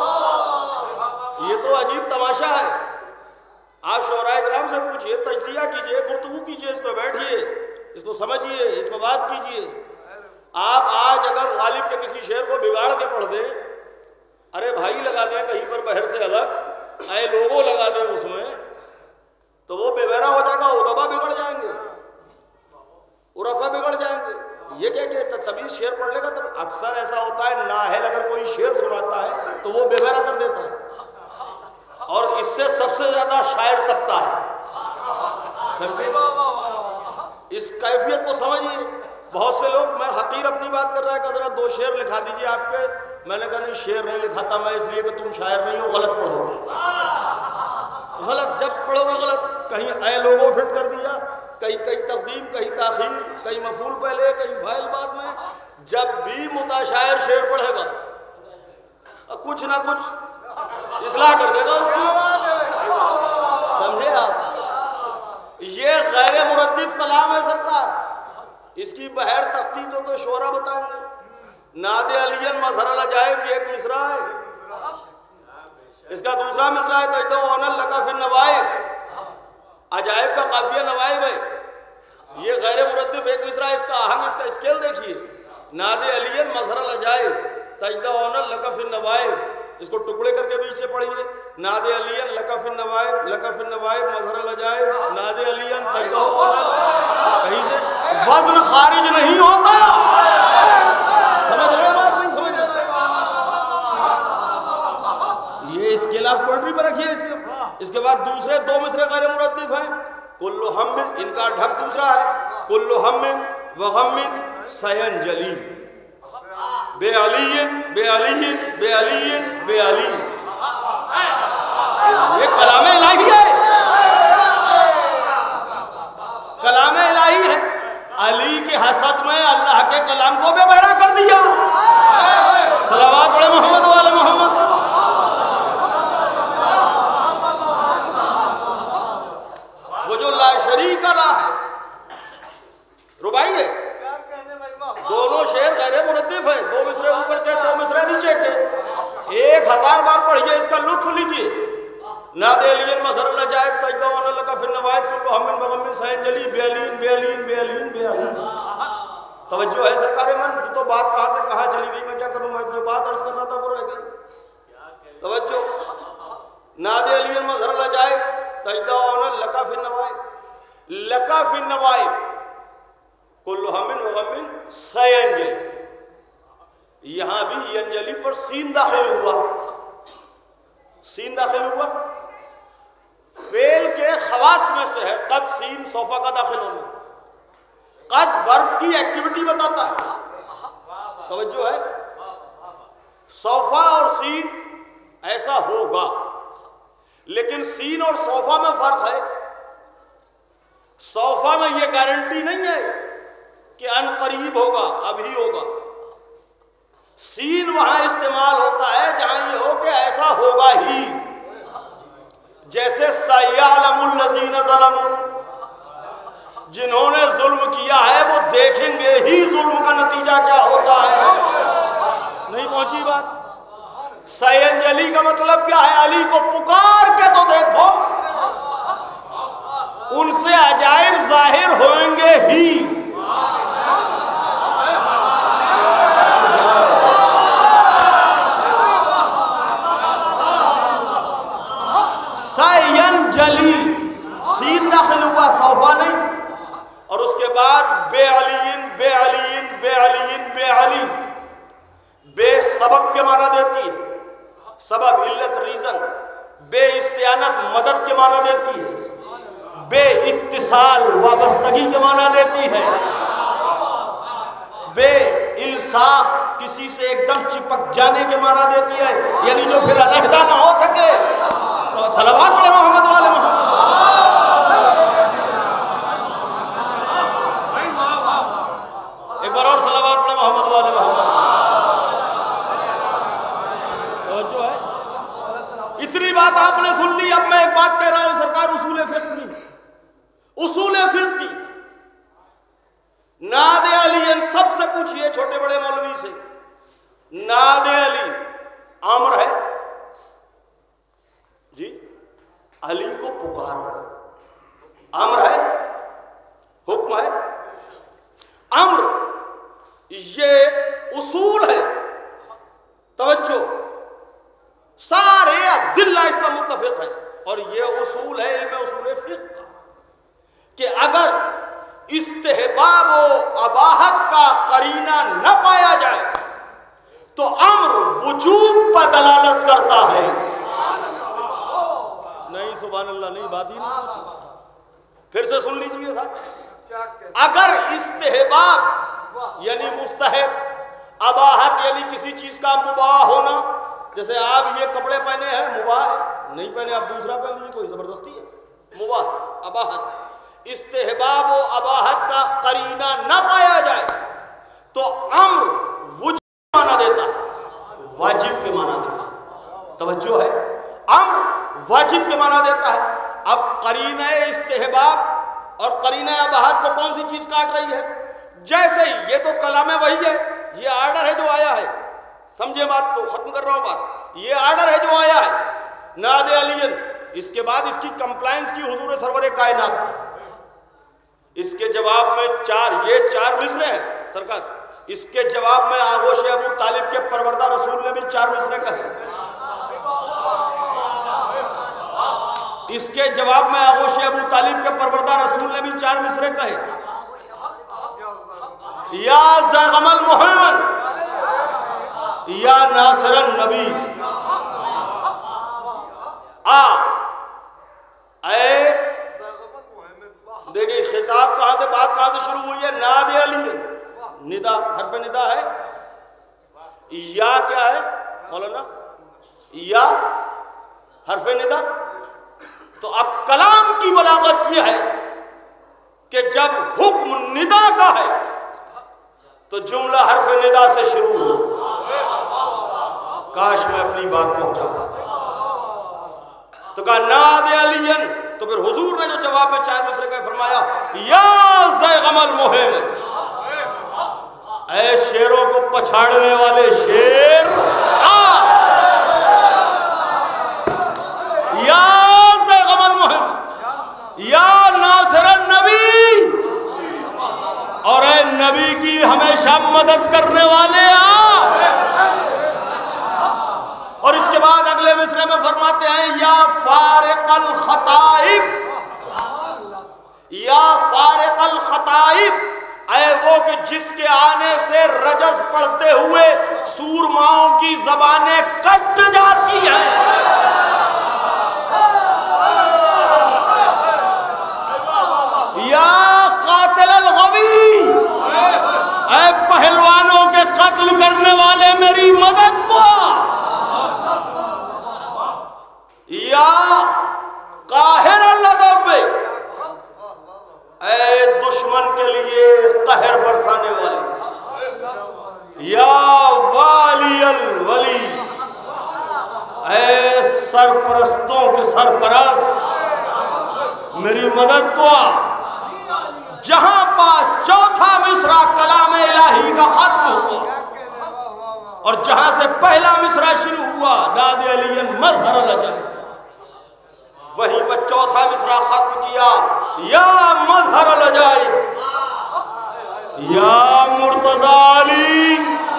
یہ تو عجیب تماشا ہے، آپ شورا اکرام سے پوچھئے، تجزیہ کیجئے، گفتگو کیجئے، اس پہ بیٹھئے، اس کو سمجھئے، اس پہ بات کیجئے، آپ آج اگر غالب کے کسی شعر کو بگاڑ کے پڑھ دیں، ارے بھائی لگا دیں کہیں پر بہر سے الگ، اے لوگوں لگا دیں اس میں، تو وہ بے بہرا ہو جائے گا، ادبا بگڑ جائیں گے، عرفا بگڑ جائیں گے، یہ کیا کہ تمیز شعر پڑھ لے گا تو اکثر ایسا اس کیفیت کو سمجھیے. بہت سے لوگ، میں حقیر اپنی بات کر رہا ہے کہ ذرا دو شعر لکھا دیجئے آپ کے. میں نے کہا نہیں شعر نہیں لکھاتا میں، اس لیے کہ تم شاعر نہیں ہو، غلط پڑھو گے. غلط جب پڑھو گے غلط. کہیں اے لوگوں فٹ کر دیا، کہیں کہیں تقدیم، کہیں تاخیر، کہیں مفعول پہلے، کہیں فاعل بعد میں. جب بھی متشاعر شعر پڑھے گا کچھ نہ کچھ اصلاح کر دے گا اس کی. سمجھے آپ؟ یہ غیر مردف کلام ہے سرکار. اس کی بہر تختی تو تو شعرا بتائیں گے. ناد علی مظہر العجائب یہ ایک مصرع ہے. اس کا دوسرا مصرع ہے تجدون لک فی النوائب. عجائب کا قافیہ نوائب ہے. یہ غیر مردف ایک مصرع ہے. اس کا آہنگ، اس کا اسکیل دیکھیے. ناد علی مظہر العجائب تجدون لک فی النوائب. اس کو ٹکڑے کر کے بیچ سے پڑھیے. ناد علی لک فی النوائب، لک فی النوائب مظہر العجائب. ناد علی تجدون. کہیں سے وزن خارج نہیں ہوتا. سمجھ رہے بات نہیں سمجھ رہے؟ یہ اسکیل آپ پوئٹری پر رکھیے. اس کے بعد دوسرے دو مصرے غیر مردف ہیں. کل ہم، ان کا ڈھک دوسرا ہے. کل ہم وغم سینجلی بے علی بے علی بے علی بے علی. یہ کلام الہی ہے، کلام الہی ہے. علی کے حسد میں اللہ کے کلام کو بے بہرا کر دیا. صلوات پڑھے محمد والے محمد. وہ جو لا شریک اللہ ہے، ربائی ہے. دونوں شعر غیر مردف ہیں. دو مصرے اوپر کے، دو مصرے نیچے کے. ایک ہزار بار پڑھیے، اس کا لطف لیجیے. ناد علی مظہر العجائب تجدون لک فی النوائب کل ہم وغم سینجلی بے علین بے علین بے علین بے علین. توجہ ہے سرکار من. تو بات کہاں سے کہاں چلی گئی، میں کیا کروں. میں جو بات عرض کر رہا تھا وہ رہ گئی. توجہ. ناد علی مظہر العجائب تجدون لک فی النوائب، لک فی النوائب کل ہم وغم سینجلی. یہاں بھی ینجلی پر سین داخل ہوا. سین داخل ہوا فعل کے خواص میں سے ہے. قد سین صوفہ کا داخل ہونا. قد ورب کی ایکٹیویٹی بتاتا ہے. توجہ ہے. صوفہ اور سین ایسا ہوگا، لیکن سین اور صوفہ میں فرق ہے. صوفہ میں یہ گارنٹی نہیں ہے کہ ان قریب ہوگا، ابھی ہوگا. سین وہاں استعمال ہوتا ہے جہاں یہ ہو کہ ایسا ہوگا ہی. جیسے سَيَعْلَمُ الَّذِينَ ظَلَمُوا، جنہوں نے ظلم کیا ہے وہ دیکھیں گے ہی ظلم کا نتیجہ کیا ہوتا ہے. نہیں پہنچی بات. سینجلی کا مطلب کیا ہے؟ علی کو پکار کے تو دیکھو، ان سے عجائب ظاہر ہوئیں گے ہی. سینجلی سین داخل ہوا، صوفہ نہیں. اور اس کے بعد بے علین بے علین بے علین بے علی. بے سبب کے معنی دیتی ہے، سبب علت ریزن. بے استعانت مدد کے معنی دیتی ہے. بے اتصال وابستگی کے معنی دیتی ہے. بے الصاق کسی سے ایک دم چپک جانے کے معنی دیتی ہے، یعنی جو پھر علیحدہ نہ ہو سکے. تو صلوات پڑھے محمد والے محمد. ایک بار اور صلوات پڑھے محمد والے محمد. توجہ ہے. اتنی بات آپ نے سن لی. اب میں ایک بات کہہ رہا ہوں سرکار، اصول فقہ کی. اصول فقہ کی ناد علی سب سے پوچھئے، چھوٹے بڑے مولوی سے. ناد علی امر ہے جی، علی کو پکارو. امر ہے، حکم ہے. امر یہ اصول ہے. توجہ، سارے ادلہ اس پر متفق ہیں. اور یہ اصول ہے علم اصول فقہ کا کہ اگر استحباب و اباحت کا قرینہ نہ پایا جائے تو امر وجوب پر دلالت کرتا ہے. نہیں سبحان اللہ، نہیں بات ہی نہیں. پھر سے سن لیجئے صاحب، اگر استحباب یعنی مستحب، اباحت یعنی کسی چیز کا مباح ہونا، جیسے آپ یہ کپڑے پہنے ہیں مباح ہے، نہیں پہنے آپ دوسرا پہن لیجیے، کوئی زبردستی ہے، مباح اباحت، استحباب و اباحت کا قرینہ نہ پایا جائے تو امر وجوب کے معنی دیتا ہے، واجب کے معنی دیتا ہے، توجہ ہے، امر واجب کے معنی دیتا ہے۔ اب قرینہ استحباب اور قرینہ اباحت کو کون سی چیز کاٹ رہی ہے؟ جیسے ہی یہ تو کلام وحی ہے، یہ آرڈر ہے جو آیا ہے، سمجھے بات کو، ختم کر رہا ہوں بات، یہ آرڈر ہے جو آیا ہے ناد علی، اس کے بعد اس کی کمپلائنس کی حضور سرور کائنات، اس کے جواب میں چار، یہ چار مصرے ہیں سرکار، اس کے جواب میں آغوش ابو طالب کے پروردہ رسول نے بھی چار مصرے کہے، اس کے جواب میں آغوش ابو طالب کے پروردہ رسول نے بھی چار مصرے کہے، یا زیغم المحمن یا ناصر النبی، آ اے دیکھیں خطاب کہاں سے، بات کہاں سے شروع ہوئی ہے؟ ناد علی، ندا، حرف ندا ہے، یا کیا ہے مولانا؟ یا حرف ندا۔ تو اب کلام کی بلاغت یہ ہے کہ جب حکم ندا کا ہے تو جملہ حرف ندا سے شروع ہو، کاش میں اپنی بات پہنچا پاتا، تو کہا ناد علی، تو پھر حضور نے جو جواب میں چار مصرے کا فرمایا، یا زیغم المحمن، اے شیروں کو پچھاڑنے والے شیر، آ یا زیغم المحمن یا ناصر النبی، اور اے نبی کی ہمیشہ مدد کرنے والے آ، اور اس کے بعد اگلے مصرے میں فرماتے ہیں یا فارق الخطائب، یا فارق الخطائب، اے وہ کہ جس کے آنے سے رجز پڑھتے ہوئے سورماؤں کی زبانیں کٹ جاتی ہیں، یا قاتل الغوی، اے پہلوانوں کے قتل کرنے والے میری مدد کو، یا قاہر العدو، اے دشمن کے لیے قہر برسانے والے، یا والی الولی، اے سرپرستوں کے سرپرست میری مدد کو۔ جہاں پاس چوتھا مصرع کلام الہی کا ختم ہوا اور جہاں سے پہلا مصرع شروع ہوا ناد علی مظہر العجائب، وہیں پر چوتھا مصرع ختم کیا یا مظہر العجائب یا مرتضی علی،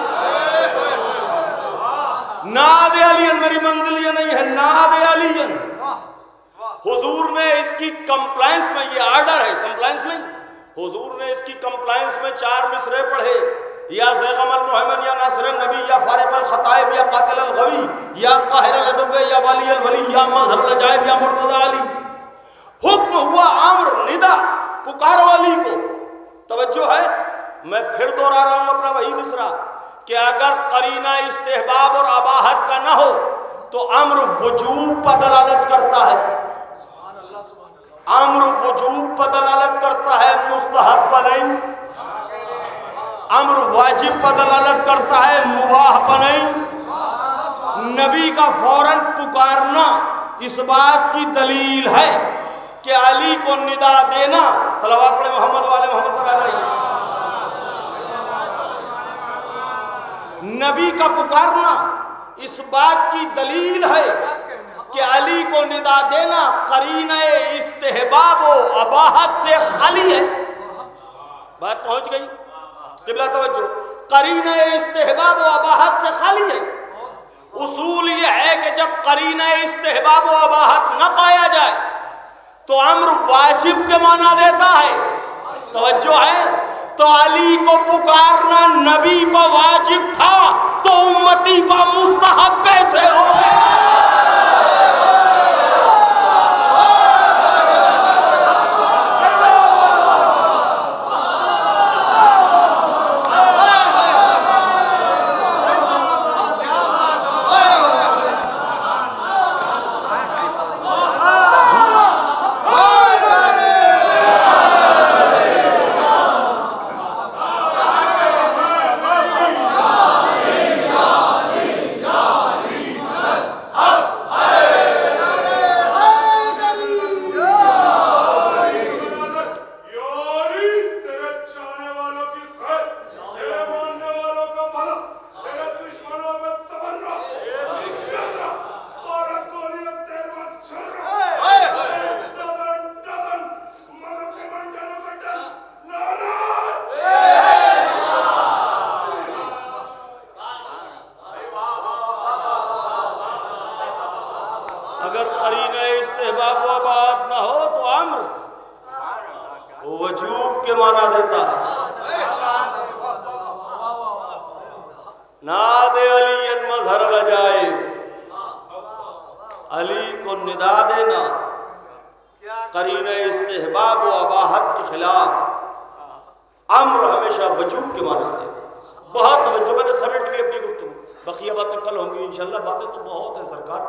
ناد علی میری منزل یہ نہیں ہے، ناد علی۔ حضور نے اس کی کمپلائنس میں، یہ آرڈر ہے، کمپلائنس نہیں، حضور نے اس کی کمپلائنس میں چار مصرے پڑھے، یا زیغم المحمن یا ناصر النبی یا فارق الخطائب یا قاتل الغوی یا قاہر العدو یا والی الولی یا مظہر العجائب یا مرتضی علی۔ حکم ہوا امر ندا، پکارو علی کو۔ توجہ ہے، میں پھر دوہرا رہا ہوں اپنا وہی مصرع کہ اگر قرینہ استحباب اور اباحت کا نہ ہو تو امر وجوب پر دلالت کرتا ہے، امر وجوب پر دلالت کرتا ہے، مستحب پر نہیں، امر واجب پر دلالت کرتا ہے، مباح پر نہیں۔ نبی کا فوراً پکارنا اس بات کی دلیل ہے کہ علی کو ندا دینا، صلوات پڑھے محمد والے محمد پر علیہ، نبی کا پکارنا اس بات کی دلیل ہے کہ علی کو ندا دینا قرینہ استحباب و اباحت سے خالی ہے۔ بات پہنچ گئی؟ قبلہ توجہ، قرینہ استحباب و اباحت سے خالی ہے۔ اصول یہ ہے کہ جب قرینہ استحباب و اباحت نہ پایا جائے تو امر واجب کے معنی دیتا ہے۔ توجہ ہے، تو علی کو پکارنا نبی پر واجب تھا تو امتی پر مستحب کیسے ہو گیا؟ वजूब के माना देता है। नादे अली मजहर लजाए, अली को निदा देना करीन इस्तेहबाब व अबाहत के खिलाफ अम्र हमेशा वजूब के माना देना। बहुत तवज्जो, मैंने समेट ली अपनी गुफ्तगू, बकिया बातें कल होंगी इंशाल्लाह। बातें तो बहुत है सरकार,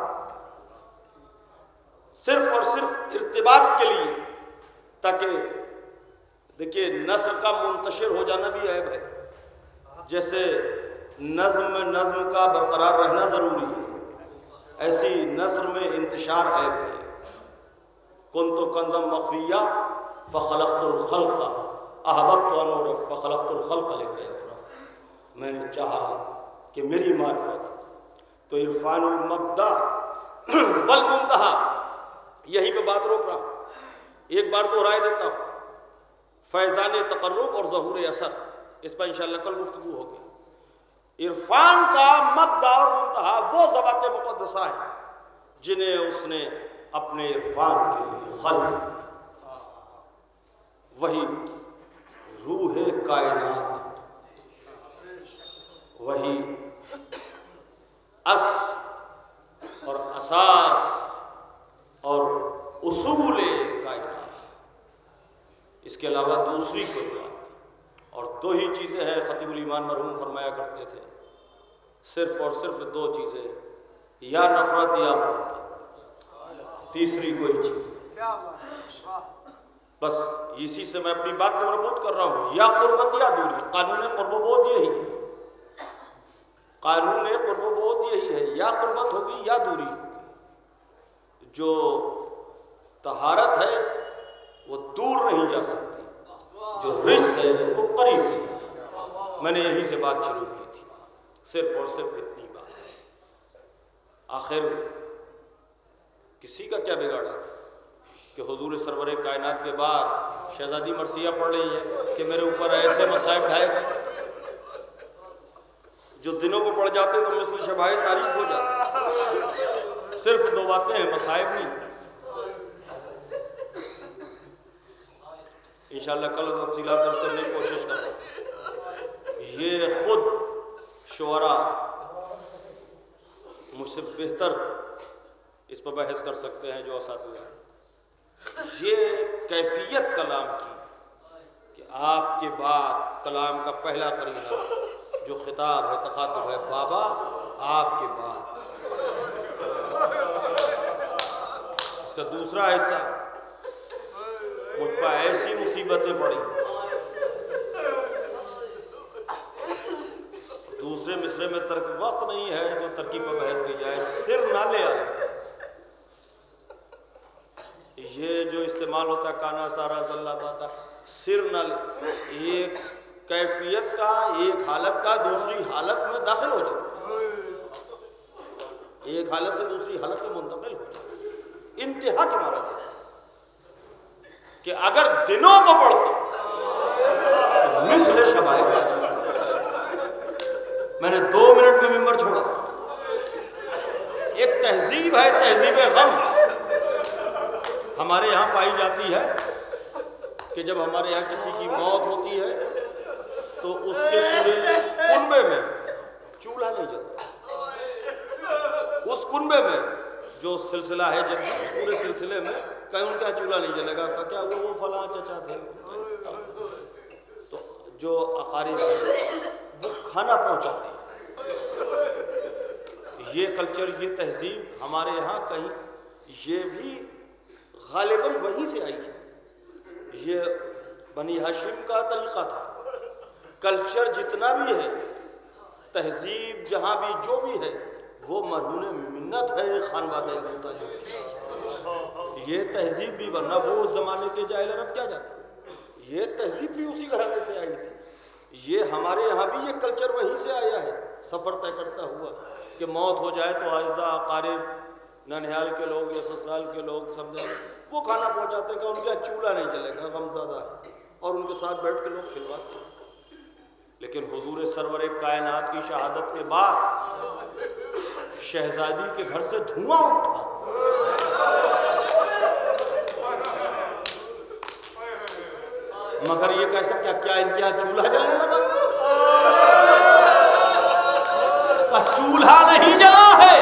सिर्फ और सिर्फ इर्तिबात के लिए, ताकि देखिए नस्ल का मुंतशिर हो जाना भी ऐब है। जैसे नज्म नज्म का बरकरार रहना ज़रूरी है, ऐसी नस्ल में इंतशार ऐब है। कुन्तु कंज़म मख्फिया फ़ख़लक़तुल ख़ल्क़ अहबब्तु अन उरफ़ फ़ख़लक़तुल ख़ल्क़ लिखा है। मैंने चाहा कि मेरी मार्फत, तो इरफ़ानुल मब्दा वल मुंतहा, यहीं पे बात रोक रहा हूँ, एक बार दोहराए देता हूँ। फैज़ान तक़र्रुब और ज़हूर असर, इस पर इंशाअल्लाह कल गुफ्तगू होगी। इरफान का मब्दा और मुंतहा वो ज़बात मुक़द्दसा है जिन्हें उसने अपने इरफान के लिए खल्क़, वही रूह कायनात, वही अस और असास और उसूल कायनात, इसके अलावा दूसरी कोई बात। और दो ही चीज़ें हैं, ख़तीबुल ईमान मरहूम फरमाया करते थे, सिर्फ और सिर्फ दो चीज़ें, या नफ़रत या मोहब्बत, तीसरी कोई चीज़। बस इसी से मैं अपनी बात को मरबूत कर रहा हूँ, या क़ुर्बत या दूरी। कानून क़ुर्बोत यही है, कानून क़ुर्बोत यही है, या क़ुर्बत होगी या दूरी होगी। जो तहारत है वो दूर नहीं जा सकती, जो रिज़्क़ है वो करीब नहीं जा सकती। मैंने यहीं से बात शुरू की थी, सिर्फ और सिर्फ इतनी बात। आखिर किसी का क्या बिगाड़ा कि हुजूर सरवर कायनात के बाद शहजादी मरसिया पढ़ रही है कि मेरे ऊपर ऐसे मसाइब ढाए गए, जो दिनों को पड़ जाते तो मिसल शबाए तारीफ हो जाते। सिर्फ दो बातें हैं, मसाइब नहीं। इंशाअल्लाह कल तफसीलात दर्ज करने की कोशिश करूँ। ये खुद शुअरा मुझसे बेहतर इस पर बहस कर सकते हैं जो असातिज़ा। ये कैफियत कलाम की कि आपके बाद कलाम का पहला करीना जो खिताब है, तखातुब है, बाबा आपके बाद। इसका दूसरा हिस्सा, मुझ पर ऐसी मुसीबतें पड़ी, दूसरे मिसरे में तर्क वक्त नहीं है जो तरकीब पर बहस की जाए। सिर ना ले आए, ये जो इस्तेमाल होता है काना सारा जल्ला पाता, सिर न ले, एक कैफियत का, एक हालत का दूसरी हालत में दाखिल हो जाए, एक हालत से दूसरी हालत में मुंतकिल हो जाए। इंतहा के माना कि अगर दिनों को पढ़ते तो मिसल शबाए, मैंने दो मिनट में मिंबर छोड़ा। एक तहजीब है, तहजीब गम हमारे यहाँ पाई जाती है कि जब हमारे यहाँ किसी की मौत होती है तो उसके पूरे कुनबे में चूल्हा नहीं जलता। उस कुनबे में जो सिलसिला है, जब पूरे सिलसिले में कहीं उनका चूल्हा नहीं जलेगा, तो क्या वो वो फलां चचा थे, तो जो अकारीब वो खाना पहुँचाते हैं। ये कल्चर, ये तहजीब हमारे यहाँ कहीं ये भी गालिबन वहीं से आई है। ये बनी हाशिम का तरीक़ा था। कल्चर जितना भी है, तहजीब जहाँ भी जो भी है, वो मरहून मिन्नत है खानवादा का। ये तहजीब भी, वरना वो उस ज़माने के जाहिल अरब क्या जाते, ये तहजीब भी उसी घराने से आई थी। ये हमारे यहाँ भी ये कल्चर वहीं से आया है, सफ़र तय करता हुआ कि मौत हो जाए तो आइज़ा अकारिब, ननिहाल के लोग या ससुराल के लोग समझे वो खाना पहुँचाते कि उनका चूल्हा नहीं जलेगा, गमज़दा है, और उनके साथ बैठ के लोग खिलवाते हैं। लेकिन हुजूर सरवर कायनात की शहादत के बाद शहजादी के घर से धुआं उठा। مگر یہ کیسا کیا کیا ان کے یہاں چولہا جلنے لگا؟ کا چولہا نہیں جلا ہے،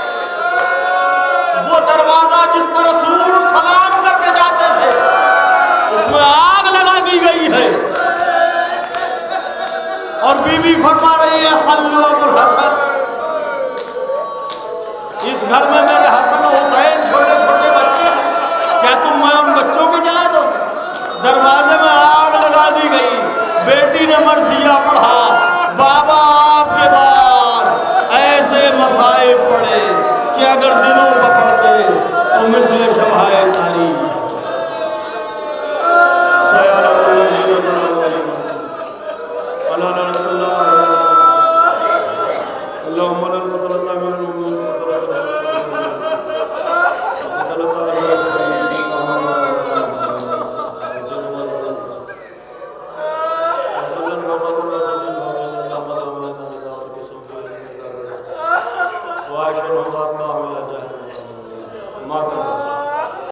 وہ دروازہ جس پر رسول سلام کر کے جاتے تھے اس میں آگ لگا دی گئی ہے۔ اور بی بی فرما رہی ہے خلو ابو الحسن، اس گھر میں میرے حسن و حسین چھوٹے چھوٹے بچے ہیں، کیا تم میں ان بچوں کو جلا دو؟ دروازے میں آگ لگا دی گئی۔ بیٹی نے مرثیہ پڑھا، بابا آپ کے بعد ایسے مصائب پڑے کہ اگر دنوں